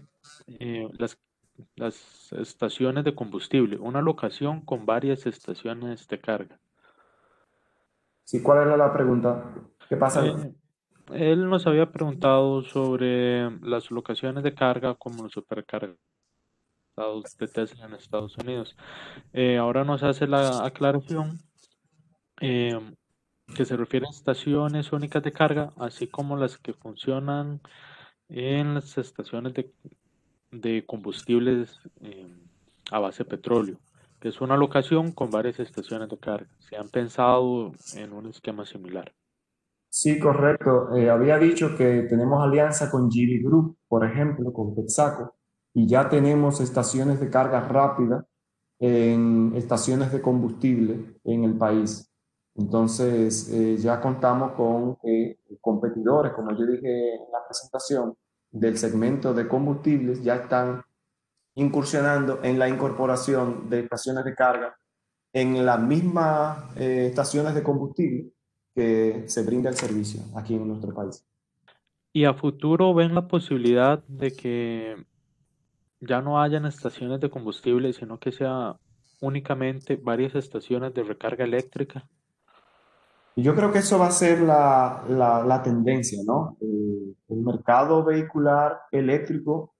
las estaciones de combustible, una locación con varias estaciones de carga. Sí, ¿cuál era la pregunta? ¿Qué pasa? Eh, Él nos había preguntado sobre las locaciones de carga como los supercargados de Tesla en Estados Unidos. Ahora nos hace la aclaración eh, que se refiere a estaciones únicas de carga, así como las que funcionan en las estaciones de combustibles a base de petróleo, que es una locación con varias estaciones de carga. Se han pensado en un esquema similar. Sí, correcto. Había dicho que tenemos alianza con Geely Group, por ejemplo, con Texaco, y ya tenemos estaciones de carga rápida en estaciones de combustible en el país. Entonces, ya contamos con competidores, como yo dije en la presentación, del segmento de combustibles ya están incursionando en la incorporación de estaciones de carga en las mismas estaciones de combustible que se brinda el servicio aquí en nuestro país. Y a futuro ven la posibilidad de que ya no hayan estaciones de combustible, sino que sea únicamente varias estaciones de recarga eléctrica. Y yo creo que eso va a ser la tendencia, ¿no? El mercado vehicular eléctrico,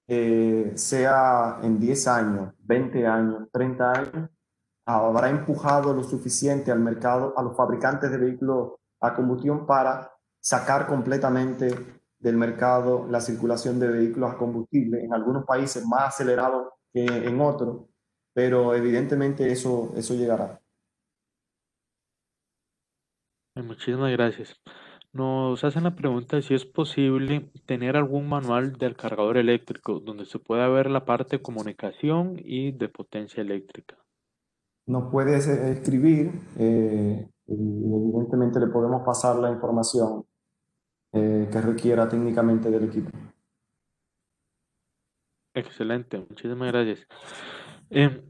sea en 10 años, 20 años, 30 años, habrá empujado lo suficiente al mercado, a los fabricantes de vehículos a combustión para sacar completamente del mercado la circulación de vehículos a combustible, en algunos países más acelerado que en otros, pero evidentemente eso llegará. Muchísimas gracias. Nos hacen la pregunta de si es posible tener algún manual del cargador eléctrico donde se pueda ver la parte de comunicación y de potencia eléctrica. Nos puedes escribir y evidentemente le podemos pasar la información que requiera técnicamente del equipo. Excelente, muchísimas gracias. Em,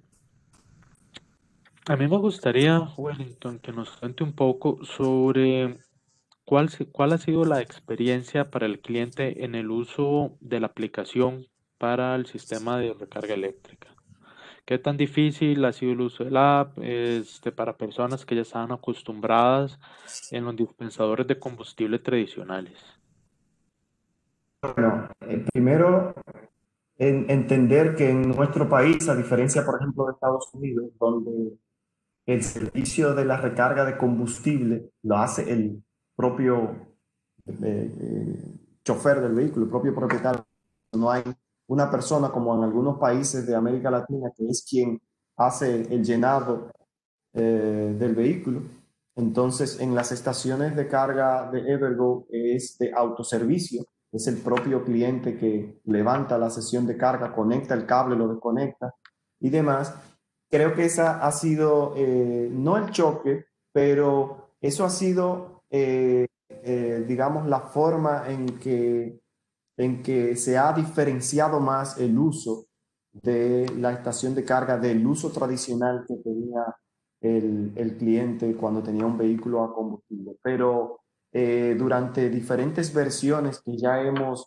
a mí me gustaría, Wellington, que nos cuente un poco sobre cuál ha sido la experiencia para el cliente en el uso de la aplicación para el sistema de recarga eléctrica. ¿Qué tan difícil ha sido el uso del app para personas que ya estaban acostumbradas en los dispensadores de combustible tradicionales? Bueno, primero entender que en nuestro país, a diferencia, por ejemplo, de Estados Unidos, donde el servicio de la recarga de combustible lo hace el propio chofer del vehículo, el propio propietario. No hay una persona como en algunos países de América Latina que es quien hace el llenado del vehículo. Entonces, en las estaciones de carga de Evergo es de autoservicio, es el propio cliente que levanta la sesión de carga, conecta el cable, lo desconecta y demás. Creo que esa ha sido, no el choque, pero eso ha sido, digamos, la forma en que se ha diferenciado más el uso de la estación de carga del uso tradicional que tenía el cliente cuando tenía un vehículo a combustible. Pero durante diferentes versiones que ya hemos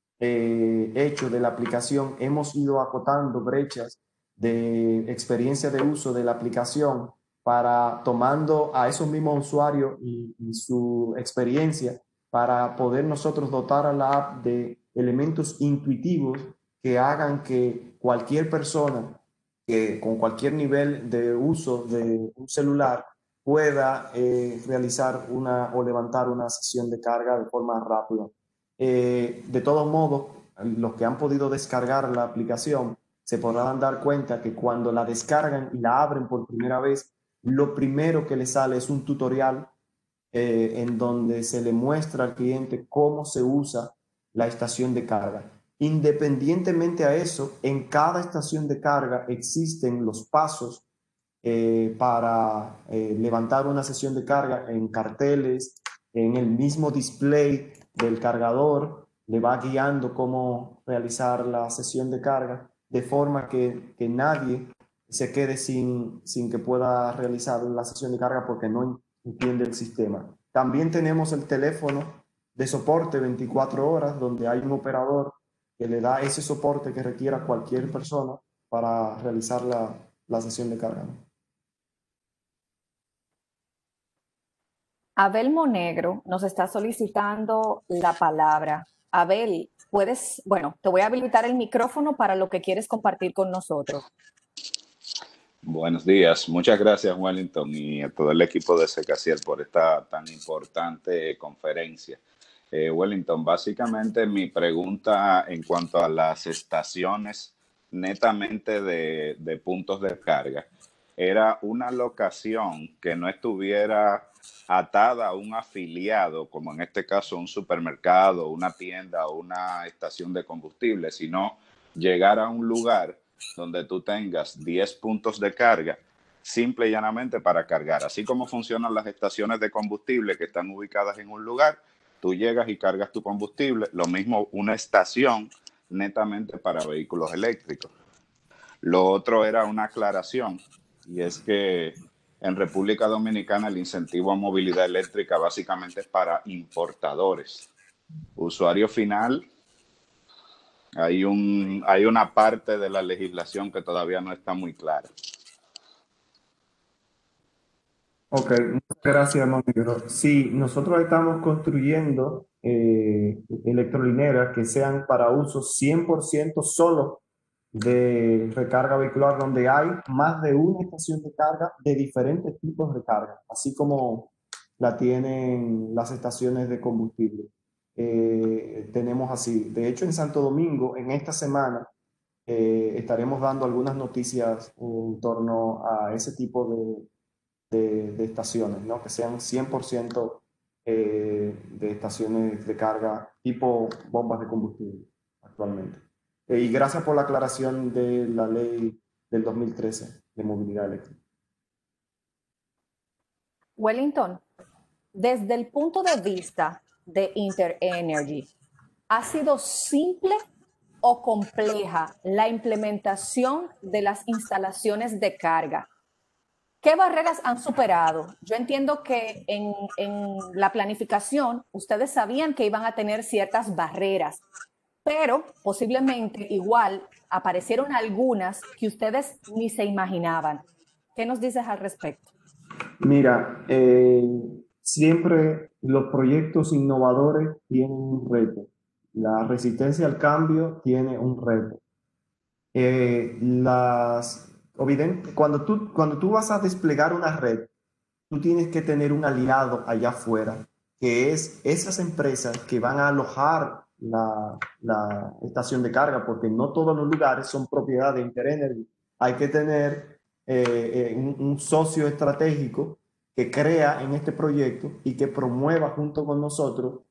hecho de la aplicación, hemos ido acotando brechas de experiencia de uso de la aplicación para tomando a esos mismos usuarios y su experiencia para poder nosotros dotar a la app de elementos intuitivos que hagan que cualquier persona que con cualquier nivel de uso de un celular pueda realizar una o levantar una sesión de carga de forma rápida. De todos modos, los que han podido descargar la aplicación se podrán dar cuenta que cuando la descargan y la abren por primera vez, lo primero que les sale es un tutorial en donde se le muestra al cliente cómo se usa la estación de carga. Independientemente a eso, en cada estación de carga existen los pasos para levantar una sesión de carga en carteles, en el mismo display del cargador, le va guiando cómo realizar la sesión de carga, de forma que nadie se quede sin que pueda realizar la sesión de carga porque no entiende el sistema. También tenemos el teléfono de soporte 24 horas, donde hay un operador que le da ese soporte que requiera cualquier persona para realizar la sesión de carga, ¿no? Abel Monegro nos está solicitando la palabra. Abel, puedes, bueno, te voy a habilitar el micrófono para lo que quieres compartir con nosotros. Buenos días, muchas gracias Wellington y a todo el equipo de Secaciel por esta tan importante conferencia. Wellington, básicamente mi pregunta en cuanto a las estaciones netamente de puntos de carga era una locación que no estuviera atada a un afiliado, como en este caso un supermercado, una tienda o una estación de combustible, sino llegar a un lugar donde tú tengas 10 puntos de carga, simple y llanamente para cargar. Así como funcionan las estaciones de combustible que están ubicadas en un lugar, tú llegas y cargas tu combustible. Lo mismo una estación netamente para vehículos eléctricos. Lo otro era una aclaración, y es que en República Dominicana el incentivo a movilidad eléctrica básicamente es para importadores. Usuario final, hay una parte de la legislación que todavía no está muy clara. Ok, muchas gracias, Monegro. Sí, nosotros estamos construyendo electrolineras que sean para uso 100% solo de recarga vehicular, donde hay más de una estación de carga de diferentes tipos de carga, así como la tienen las estaciones de combustible. Tenemos así. De hecho, en Santo Domingo, en esta semana, estaremos dando algunas noticias en torno a ese tipo de estaciones, ¿no? Que sean 100% de estaciones de carga tipo bombas de combustible actualmente. Y gracias por la aclaración de la ley del 2013 de movilidad eléctrica. Wellington, desde el punto de vista de InterEnergy, ¿ha sido simple o compleja la implementación de las instalaciones de carga? ¿Qué barreras han superado? Yo entiendo que en la planificación ustedes sabían que iban a tener ciertas barreras, pero posiblemente igual aparecieron algunas que ustedes ni se imaginaban. ¿Qué nos dices al respecto? Mira, siempre los proyectos innovadores tienen un reto. La resistencia al cambio tiene un reto. Cuando tú vas a desplegar una red, tú tienes que tener un aliado allá afuera, que es esas empresas que van a alojar la estación de carga, porque no todos los lugares son propiedad de InterEnergy. Hay que tener un socio estratégico que crea en este proyecto y que promueva junto con nosotros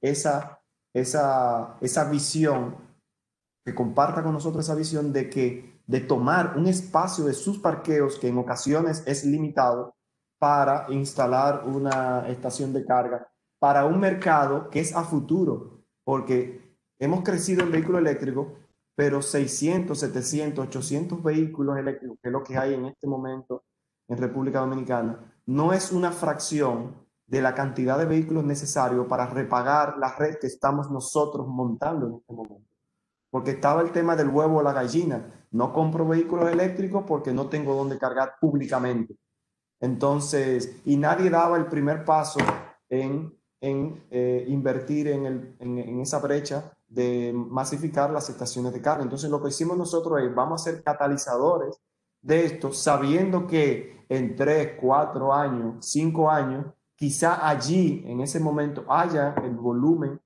esa visión, que comparta con nosotros esa visión de tomar un espacio de sus parqueos que en ocasiones es limitado para instalar una estación de carga para un mercado que es a futuro, porque hemos crecido en vehículos eléctricos, pero 600, 700, 800 vehículos eléctricos, que es lo que hay en este momento en República Dominicana, no es una fracción de la cantidad de vehículos necesarios para repagar la red que estamos nosotros montando en este momento. Porque estaba el tema del huevo o la gallina. No compro vehículos eléctricos porque no tengo dónde cargar públicamente. Entonces, y nadie daba el primer paso en invertir en esa brecha de masificar las estaciones de carga. Entonces, lo que hicimos nosotros es, vamos a ser catalizadores de esto, sabiendo que en 3, 4 años, 5 años, quizá allí, en ese momento, haya el volumen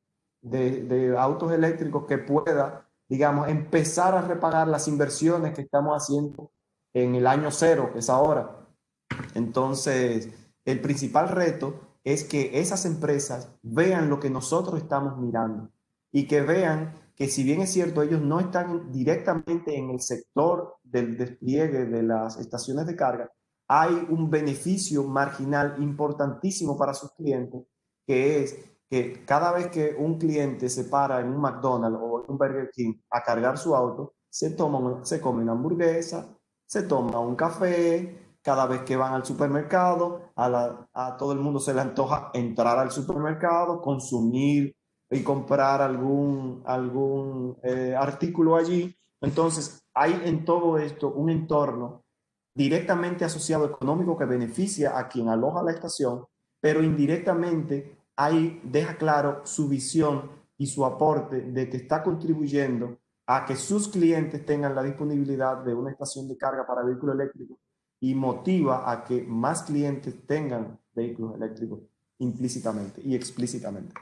de autos eléctricos que pueda, digamos, empezar a repagar las inversiones que estamos haciendo en el año cero, que es ahora. Entonces, el principal reto es que esas empresas vean lo que nosotros estamos mirando y que vean que, si bien es cierto, ellos no están directamente en el sector del despliegue de las estaciones de carga, hay un beneficio marginal importantísimo para sus clientes, que es que cada vez que un cliente se para en un McDonald's o en un Burger King a cargar su auto, se come una hamburguesa, se toma un café. Cada vez que van al supermercado, a todo el mundo se le antoja entrar al supermercado, consumir y comprar algún artículo allí. Entonces, hay en todo esto un entorno directamente asociado económico que beneficia a quien aloja la estación, pero indirectamente ahí deja claro su visión y su aporte de que está contribuyendo a que sus clientes tengan la disponibilidad de una estación de carga para vehículos eléctricos, y motiva a que más clientes tengan vehículos eléctricos implícitamente y explícitamente.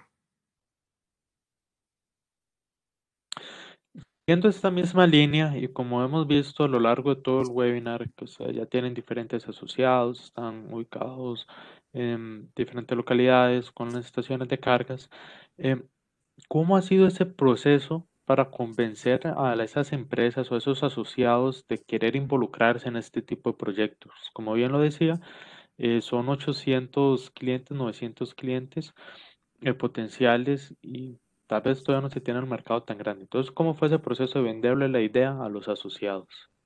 Siguiendo esta misma línea y como hemos visto a lo largo de todo el webinar, que ya tienen diferentes asociados, están ubicados en diferentes localidades con las estaciones de cargas, ¿cómo ha sido ese proceso para convencer a esas empresas o esos asociados de querer involucrarse en este tipo de proyectos? Como bien lo decía, son 800 clientes, 900 clientes potenciales y tal vez todavía no se tiene el mercado tan grande. Entonces, ¿cómo fue ese proceso de venderle la idea a los asociados?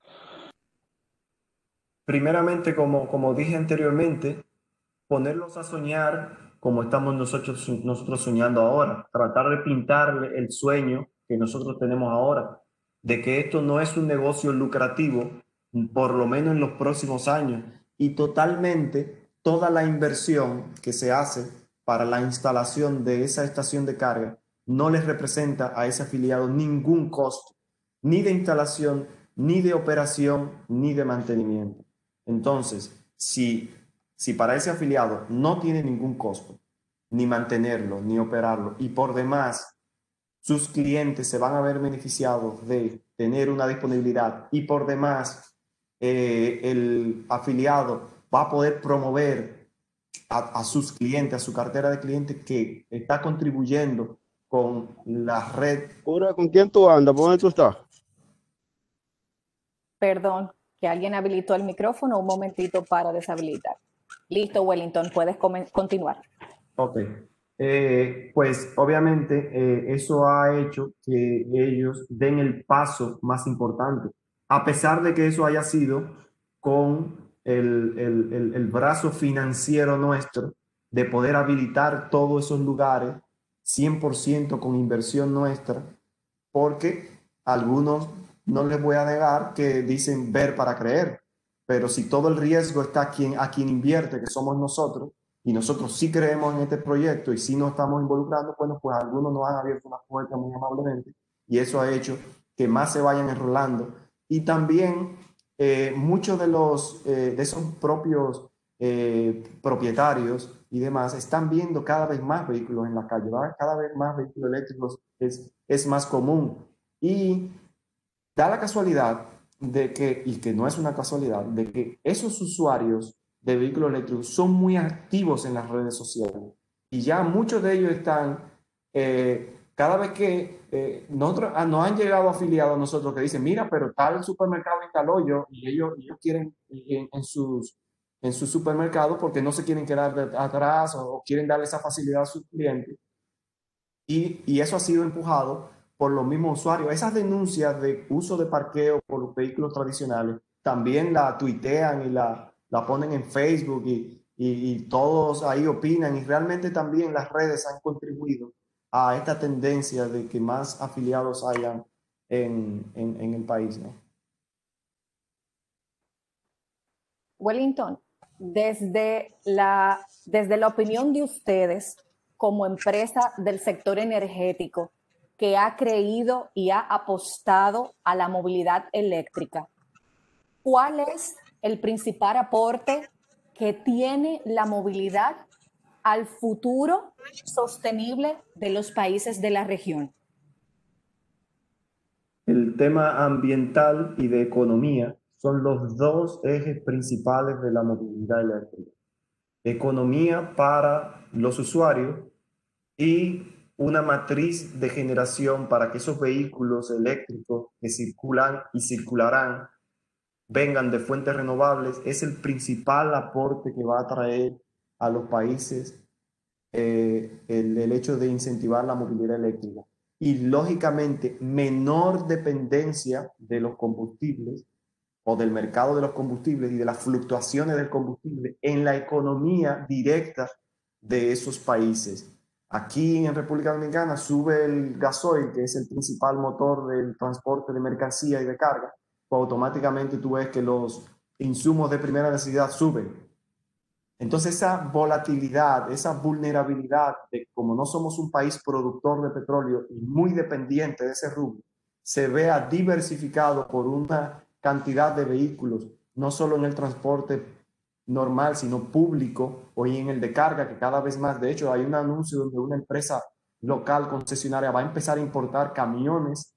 Primeramente, como dije anteriormente, ponerlos a soñar como estamos nosotros soñando ahora, tratar de pintarle el sueño que nosotros tenemos ahora, de que esto no es un negocio lucrativo, por lo menos en los próximos años, y totalmente toda la inversión que se hace para la instalación de esa estación de carga no les representa a ese afiliado ningún costo, ni de instalación, ni de operación, ni de mantenimiento. Entonces, si para ese afiliado no tiene ningún costo, ni mantenerlo, ni operarlo, y por demás sus clientes se van a ver beneficiados de tener una disponibilidad, y por demás el afiliado va a poder promover a sus clientes, a su cartera de clientes, que está contribuyendo con la red. Cura, ¿con quién tú andas? ¿Por dónde tú estás? Perdón, que alguien habilitó el micrófono, un momentito para deshabilitar. Listo, Wellington, puedes continuar. Ok. Pues obviamente eso ha hecho que ellos den el paso más importante, a pesar de que eso haya sido con el brazo financiero nuestro, de poder habilitar todos esos lugares 100% con inversión nuestra, porque algunos, no les voy a negar, que dicen ver para creer, pero si todo el riesgo está a quien invierte, que somos nosotros, y nosotros sí creemos en este proyecto y sí nos estamos involucrando, bueno, pues algunos nos han abierto una puerta muy amablemente y eso ha hecho que más se vayan enrolando. Y también muchos de esos propios propietarios y demás están viendo cada vez más vehículos en la calle, ¿verdad? Cada vez más vehículos eléctricos es más común. Y da la casualidad de que, y que no es una casualidad, de que esos usuarios de vehículos eléctricos son muy activos en las redes sociales. Y ya muchos de ellos están, cada vez que nosotros, nos han llegado afiliados a nosotros que dicen, mira, pero tal supermercado instaló yo, y ellos quieren en su supermercado porque no se quieren quedar atrás o quieren darle esa facilidad a sus clientes. Y eso ha sido empujado por los mismos usuarios. Esas denuncias de uso de parqueo por los vehículos tradicionales también la tuitean y la ponen en Facebook y todos ahí opinan y realmente también las redes han contribuido a esta tendencia de que más afiliados hayan en el país, ¿no? Wellington, desde la opinión de ustedes como empresa del sector energético que ha creído y ha apostado a la movilidad eléctrica, ¿cuál es el principal aporte que tiene la movilidad al futuro sostenible de los países de la región? El tema ambiental y de economía son los dos ejes principales de la movilidad eléctrica. Economía para los usuarios y una matriz de generación para que esos vehículos eléctricos que circulan y circularán vengan de fuentes renovables. Es el principal aporte que va a traer a los países el hecho de incentivar la movilidad eléctrica. Y lógicamente menor dependencia de los combustibles o del mercado de los combustibles y de las fluctuaciones del combustible en la economía directa de esos países. Aquí en República Dominicana sube el gasoil, que es el principal motor del transporte de mercancía y de carga, pues automáticamente tú ves que los insumos de primera necesidad suben. Entonces esa volatilidad, esa vulnerabilidad de como no somos un país productor de petróleo y muy dependiente de ese rubro, se vea diversificado por una cantidad de vehículos, no solo en el transporte normal, sino público o en el de carga, que cada vez más, de hecho, hay un anuncio donde una empresa local concesionaria va a empezar a importar camiones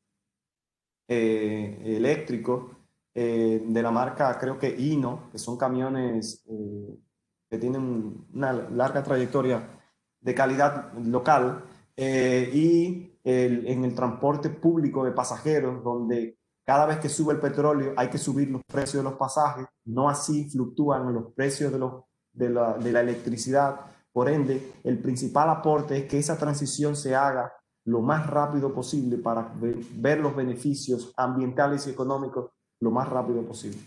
eléctricos de la marca, creo que Hino, que son camiones que tienen una larga trayectoria de calidad local, en el transporte público de pasajeros, donde cada vez que sube el petróleo hay que subir los precios de los pasajes, no así fluctúan los precios de la electricidad. Por ende, el principal aporte es que esa transición se haga lo más rápido posible para ver los beneficios ambientales y económicos lo más rápido posible.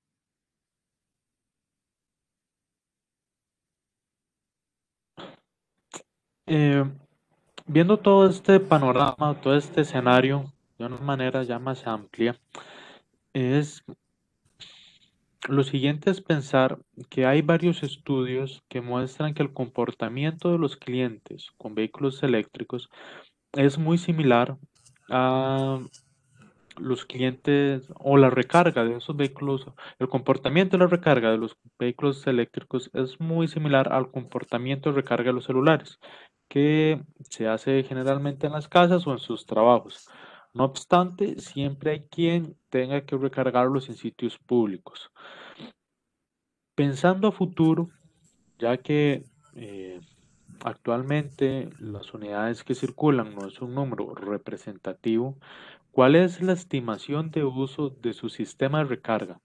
Eh, Viendo todo este panorama, todo este escenario de una manera ya más amplia, es lo siguiente es pensar que hay varios estudios que muestran que el comportamiento de los clientes con vehículos eléctricos es muy similar a los clientes o la recarga de esos vehículos, el comportamiento de la recarga de los vehículos eléctricos es muy similar al comportamiento de recarga de los celulares, que se hace generalmente en las casas o en sus trabajos. No obstante, siempre hay quien tenga que recargarlos en sitios públicos. Pensando a futuro, ya que actualmente las unidades que circulan no es un número representativo, ¿cuál es la estimación de uso de su sistema de recarga?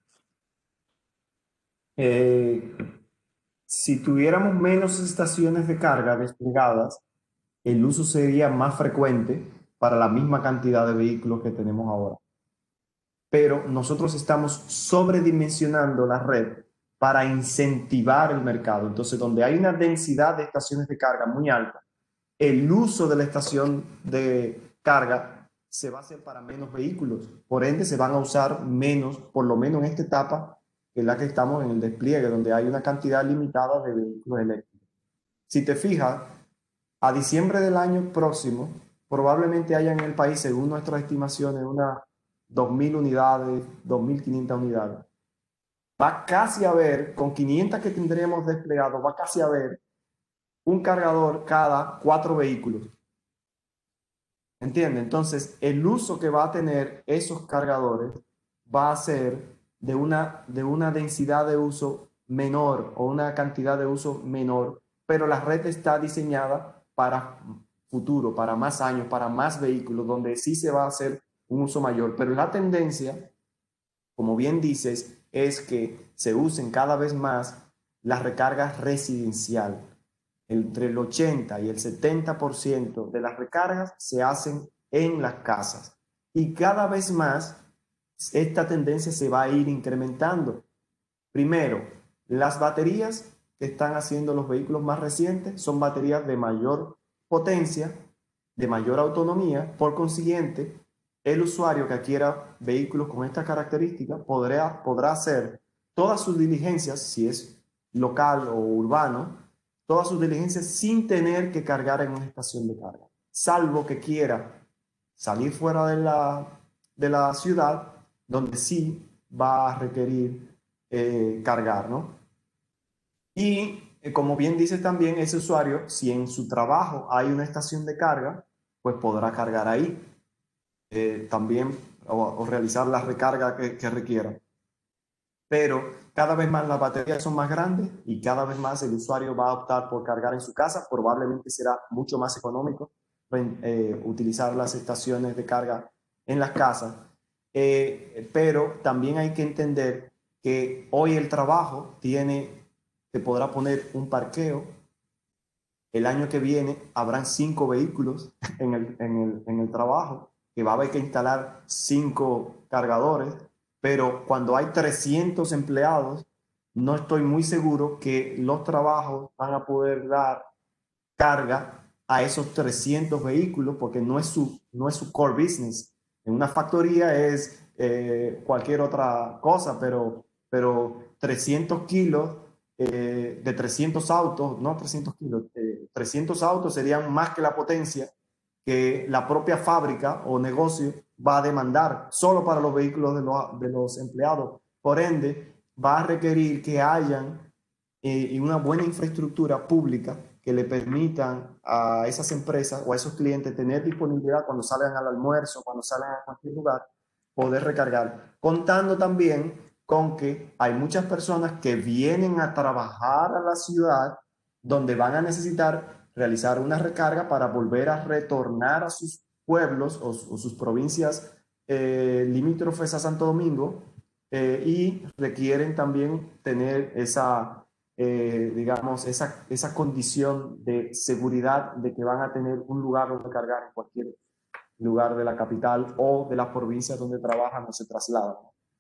Eh, si tuviéramos menos estaciones de carga desplegadas, el uso sería más frecuente para la misma cantidad de vehículos que tenemos ahora. Pero nosotros estamos sobredimensionando la red para incentivar el mercado. Entonces, donde hay una densidad de estaciones de carga muy alta, el uso de la estación de carga se va a hacer para menos vehículos. Por ende, se van a usar menos, por lo menos en esta etapa, que es la que estamos en el despliegue, donde hay una cantidad limitada de vehículos eléctricos. Si te fijas, a diciembre del año próximo, probablemente haya en el país, según nuestras estimaciones, unas 2.000 unidades, 2.500 unidades. Va casi a haber, con 500 que tendremos desplegados, va casi a haber un cargador cada 4 vehículos. ¿Entiendes? Entonces, el uso que va a tener esos cargadores va a ser de una densidad de uso menor o una cantidad de uso menor, pero la red está diseñada para futuro, para más años, para más vehículos, donde sí se va a hacer un uso mayor. Pero la tendencia, como bien dices, es que se usen cada vez más las recargas residenciales. Entre el 80 y el 70% de las recargas se hacen en las casas. Y cada vez más esta tendencia se va a ir incrementando. Primero, las baterías que están haciendo los vehículos más recientes son baterías de mayor potencia, de mayor autonomía. Por consiguiente, el usuario que adquiera vehículos con estas características podrá hacer todas sus diligencias, si es local o urbano, todas sus diligencias sin tener que cargar en una estación de carga, salvo que quiera salir fuera de la ciudad, donde sí va a requerir cargar, ¿no? Y como bien dice también ese usuario, si en su trabajo hay una estación de carga, pues podrá cargar ahí también o realizar la recarga que requiera. Pero cada vez más las baterías son más grandes y cada vez más el usuario va a optar por cargar en su casa. Probablemente será mucho más económico utilizar las estaciones de carga en las casas. Pero también hay que entender que hoy el trabajo te podrá poner un parqueo. El año que viene habrán 5 vehículos en el trabajo, que va a haber que instalar 5 cargadores, pero cuando hay 300 empleados, no estoy muy seguro que los trabajos van a poder dar carga a esos 300 vehículos, porque no es su core business. En una factoría es cualquier otra cosa, pero 300 kilos de 300 autos, no 300 kilos, 300 autos serían más que la potencia que la propia fábrica o negocio va a demandar solo para los vehículos de los empleados. Por ende, va a requerir que hayan una buena infraestructura pública que le permitan a esas empresas o a esos clientes tener disponibilidad cuando salgan al almuerzo, cuando salgan a cualquier lugar, poder recargar. Contando también con que hay muchas personas que vienen a trabajar a la ciudad donde van a necesitar realizar una recarga para volver a retornar a sus pueblos o sus provincias limítrofes a Santo Domingo y requieren también tener digamos, esa condición de seguridad de que van a tener un lugar donde cargar en cualquier lugar de la capital o de las provincias donde trabajan o se trasladan.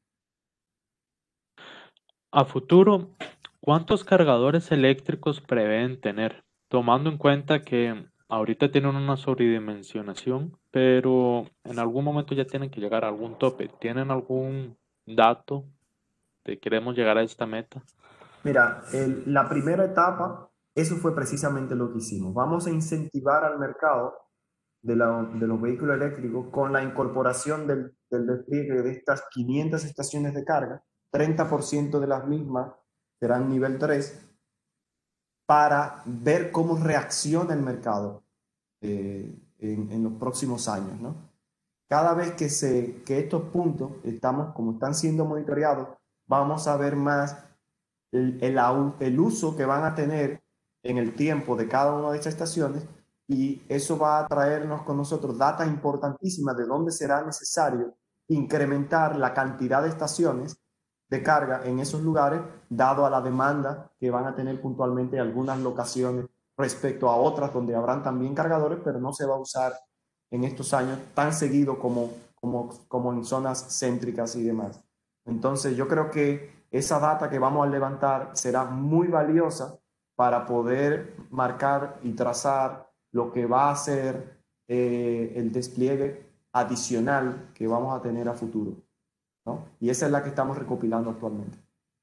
A futuro, ¿cuántos cargadores eléctricos prevén tener? Tomando en cuenta que ahorita tienen una sobredimensionación, pero en algún momento ya tienen que llegar a algún tope. ¿Tienen algún dato de queremos llegar a esta meta? Mira, la primera etapa, eso fue precisamente lo que hicimos. Vamos a incentivar al mercado de los vehículos eléctricos con la incorporación del despliegue de estas 500 estaciones de carga. 30% de las mismas serán nivel 3 para ver cómo reacciona el mercado en los próximos años, ¿no? Cada vez que estos puntos como están siendo monitoreados, vamos a ver más el uso que van a tener en el tiempo de cada una de estas estaciones, y eso va a traernos con nosotros data importantísima de dónde será necesario incrementar la cantidad de estaciones de carga en esos lugares, dado a la demanda que van a tener puntualmente algunas locaciones respecto a otras donde habrán también cargadores, pero no se va a usar en estos años tan seguido como en zonas céntricas y demás. Entonces yo creo que esa data que vamos a levantar será muy valiosa para poder marcar y trazar lo que va a ser el despliegue adicional que vamos a tener a futuro, ¿no? Y esa es la que estamos recopilando actualmente.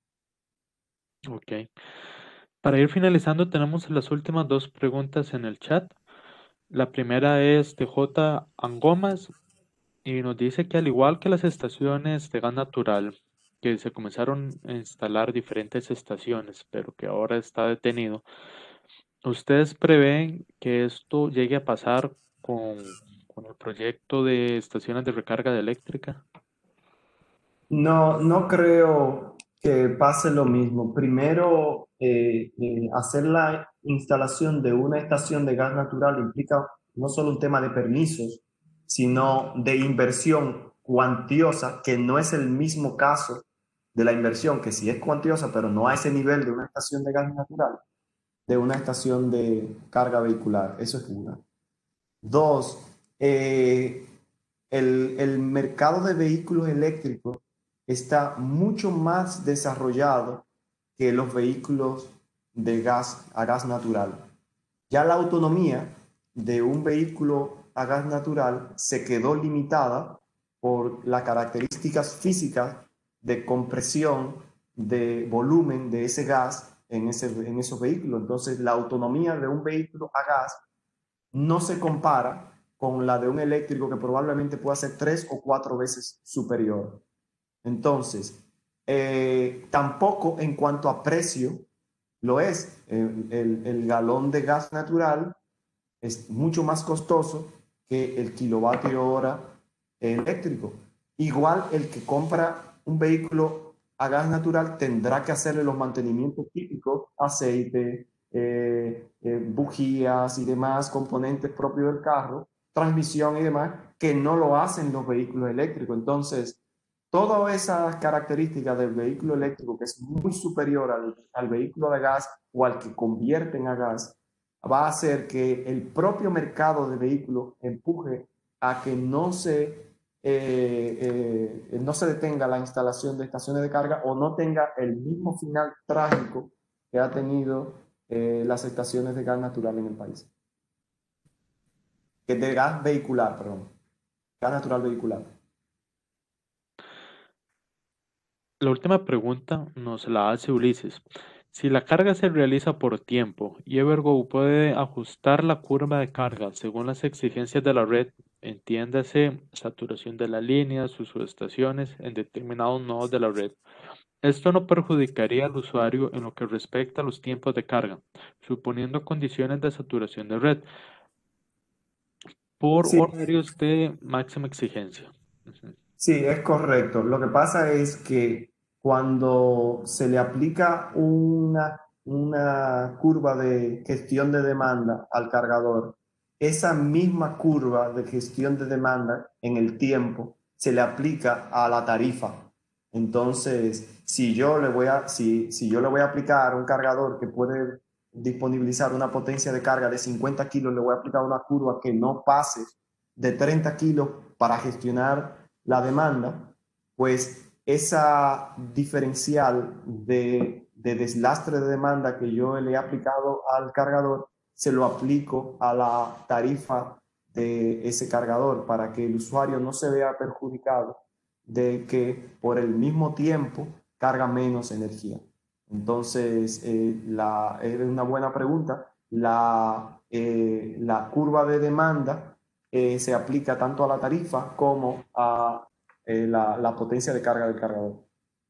Ok. Para ir finalizando, tenemos las últimas dos preguntas en el chat. La primera es de J. Angomas y nos dice que al igual que las estaciones de gas natural, que se comenzaron a instalar diferentes estaciones, pero que ahora está detenido, ¿ustedes prevén que esto llegue a pasar con el proyecto de estaciones de recarga de eléctrica? No, no creo que pase lo mismo. Primero, hacer la instalación de una estación de gas natural implica no solo un tema de permisos, sino de inversión cuantiosa, que no es el mismo caso de la inversión, que sí es cuantiosa, pero no a ese nivel de una estación de gas natural, de una estación de carga vehicular. Eso es una. Dos, el mercado de vehículos eléctricos está mucho más desarrollado que los vehículos de gas a gas natural. Ya la autonomía de un vehículo a gas natural se quedó limitada por las características físicas de compresión, de volumen de ese gas en esos vehículos. Entonces, la autonomía de un vehículo a gas no se compara con la de un eléctrico que probablemente pueda ser 3 o 4 veces superior. Entonces, tampoco en cuanto a precio lo es. El galón de gas natural es mucho más costoso que el kilovatio hora eléctrico. Igual el que compra un vehículo a gas natural tendrá que hacerle los mantenimientos típicos, aceite, bujías y demás componentes propios del carro, transmisión y demás, que no lo hacen los vehículos eléctricos. Entonces, todas esas características del vehículo eléctrico, que es muy superior al vehículo de gas o al que convierten a gas, va a hacer que el propio mercado de vehículos empuje a que no se detenga la instalación de estaciones de carga o no tenga el mismo final trágico que ha tenido las estaciones de gas natural en el país. Que de gas vehicular, perdón. Gas natural vehicular. La última pregunta nos la hace Ulises. Si la carga se realiza por tiempo y Evergo puede ajustar la curva de carga según las exigencias de la red, entiéndase saturación de la línea, sus subestaciones en determinados nodos de la red, esto no perjudicaría al usuario en lo que respecta a los tiempos de carga, suponiendo condiciones de saturación de red por Sí, horarios de máxima exigencia. Ujú. sí, es correcto. Lo que pasa es que cuando se le aplica una curva de gestión de demanda al cargador, esa misma curva de gestión de demanda en el tiempo se le aplica a la tarifa. Entonces, si yo le voy a aplicar un cargador que puede disponibilizar una potencia de carga de 50 kilos, le voy a aplicar una curva que no pase de 30 kilos para gestionar la demanda, pues esa diferencial de deslastre de demanda que yo le he aplicado al cargador, se lo aplico a la tarifa de ese cargador para que el usuario no se vea perjudicado de que por el mismo tiempo carga menos energía. Entonces, es una buena pregunta. La curva de demanda se aplica tanto a la tarifa como a la potencia de carga del cargador.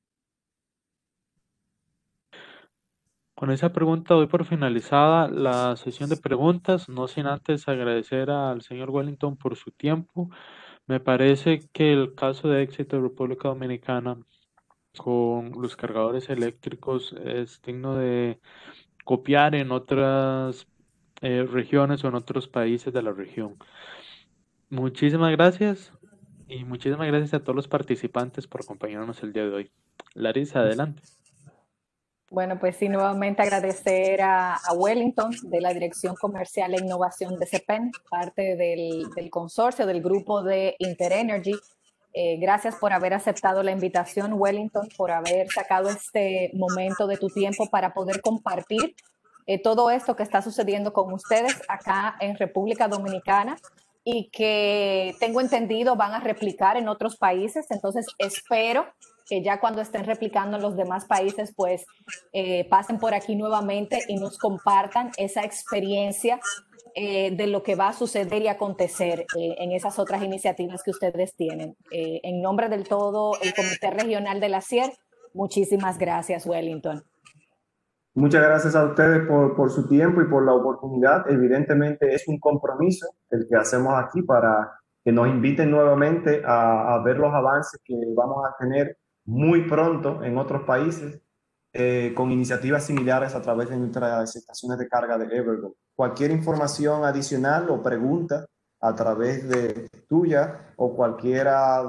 Con esa pregunta doy por finalizada la sesión de preguntas, no sin antes agradecer al señor Wellington por su tiempo. Me parece que el caso de éxito de República Dominicana con los cargadores eléctricos es digno de copiar en otras regiones o en otros países de la región. Muchísimas gracias y muchísimas gracias a todos los participantes por acompañarnos el día de hoy. Larissa, adelante. Bueno, pues sí, nuevamente agradecer a Wellington de la Dirección Comercial e Innovación de CEPEN, parte del consorcio, del grupo de InterEnergy. Gracias por haber aceptado la invitación, Wellington, por haber sacado este momento de tu tiempo para poder compartir todo esto que está sucediendo con ustedes acá en República Dominicana y que tengo entendido van a replicar en otros países. Entonces, espero que ya cuando estén replicando en los demás países, pues pasen por aquí nuevamente y nos compartan esa experiencia de lo que va a suceder y acontecer en esas otras iniciativas que ustedes tienen. En nombre del todo, el Comité Regional de la CIER, muchísimas gracias, Wellington. Muchas gracias a ustedes por su tiempo y por la oportunidad. Evidentemente es un compromiso el que hacemos aquí para que nos inviten nuevamente a ver los avances que vamos a tener muy pronto en otros países con iniciativas similares a través de nuestras estaciones de carga de Evergo. Cualquier información adicional o pregunta a través de tuya o cualquiera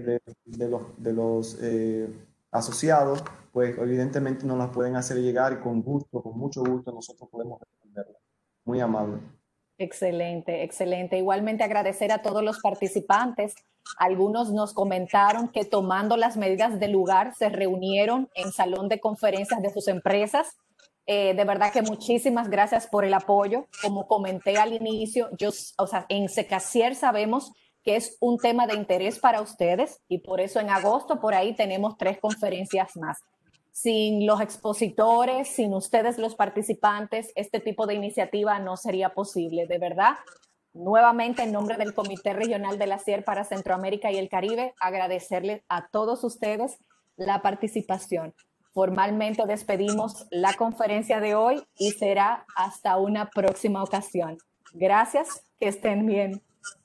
de los asociados, pues evidentemente nos las pueden hacer llegar y con gusto, con mucho gusto nosotros podemos responderlas. Muy amable. Excelente, excelente. Igualmente agradecer a todos los participantes. Algunos nos comentaron que tomando las medidas del lugar se reunieron en salón de conferencias de sus empresas. De verdad que muchísimas gracias por el apoyo. Como comenté al inicio, en Secasier sabemos que es un tema de interés para ustedes y por eso en agosto por ahí tenemos 3 conferencias más. Sin los expositores, sin ustedes los participantes, este tipo de iniciativa no sería posible, de verdad. Nuevamente, en nombre del Comité Regional de la CIER para Centroamérica y el Caribe, agradecerles a todos ustedes la participación. Formalmente despedimos la conferencia de hoy y será hasta una próxima ocasión. Gracias, que estén bien.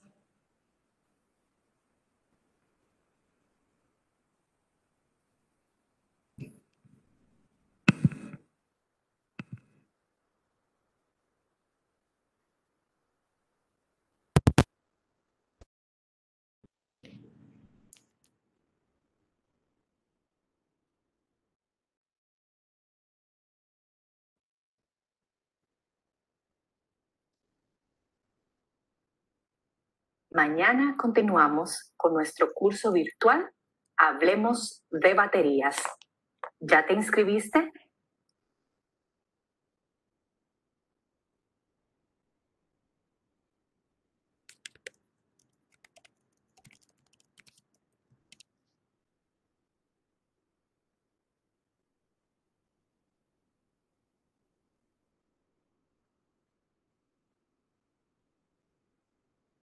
Mañana continuamos con nuestro curso virtual Hablemos de baterías. ¿Ya te inscribiste?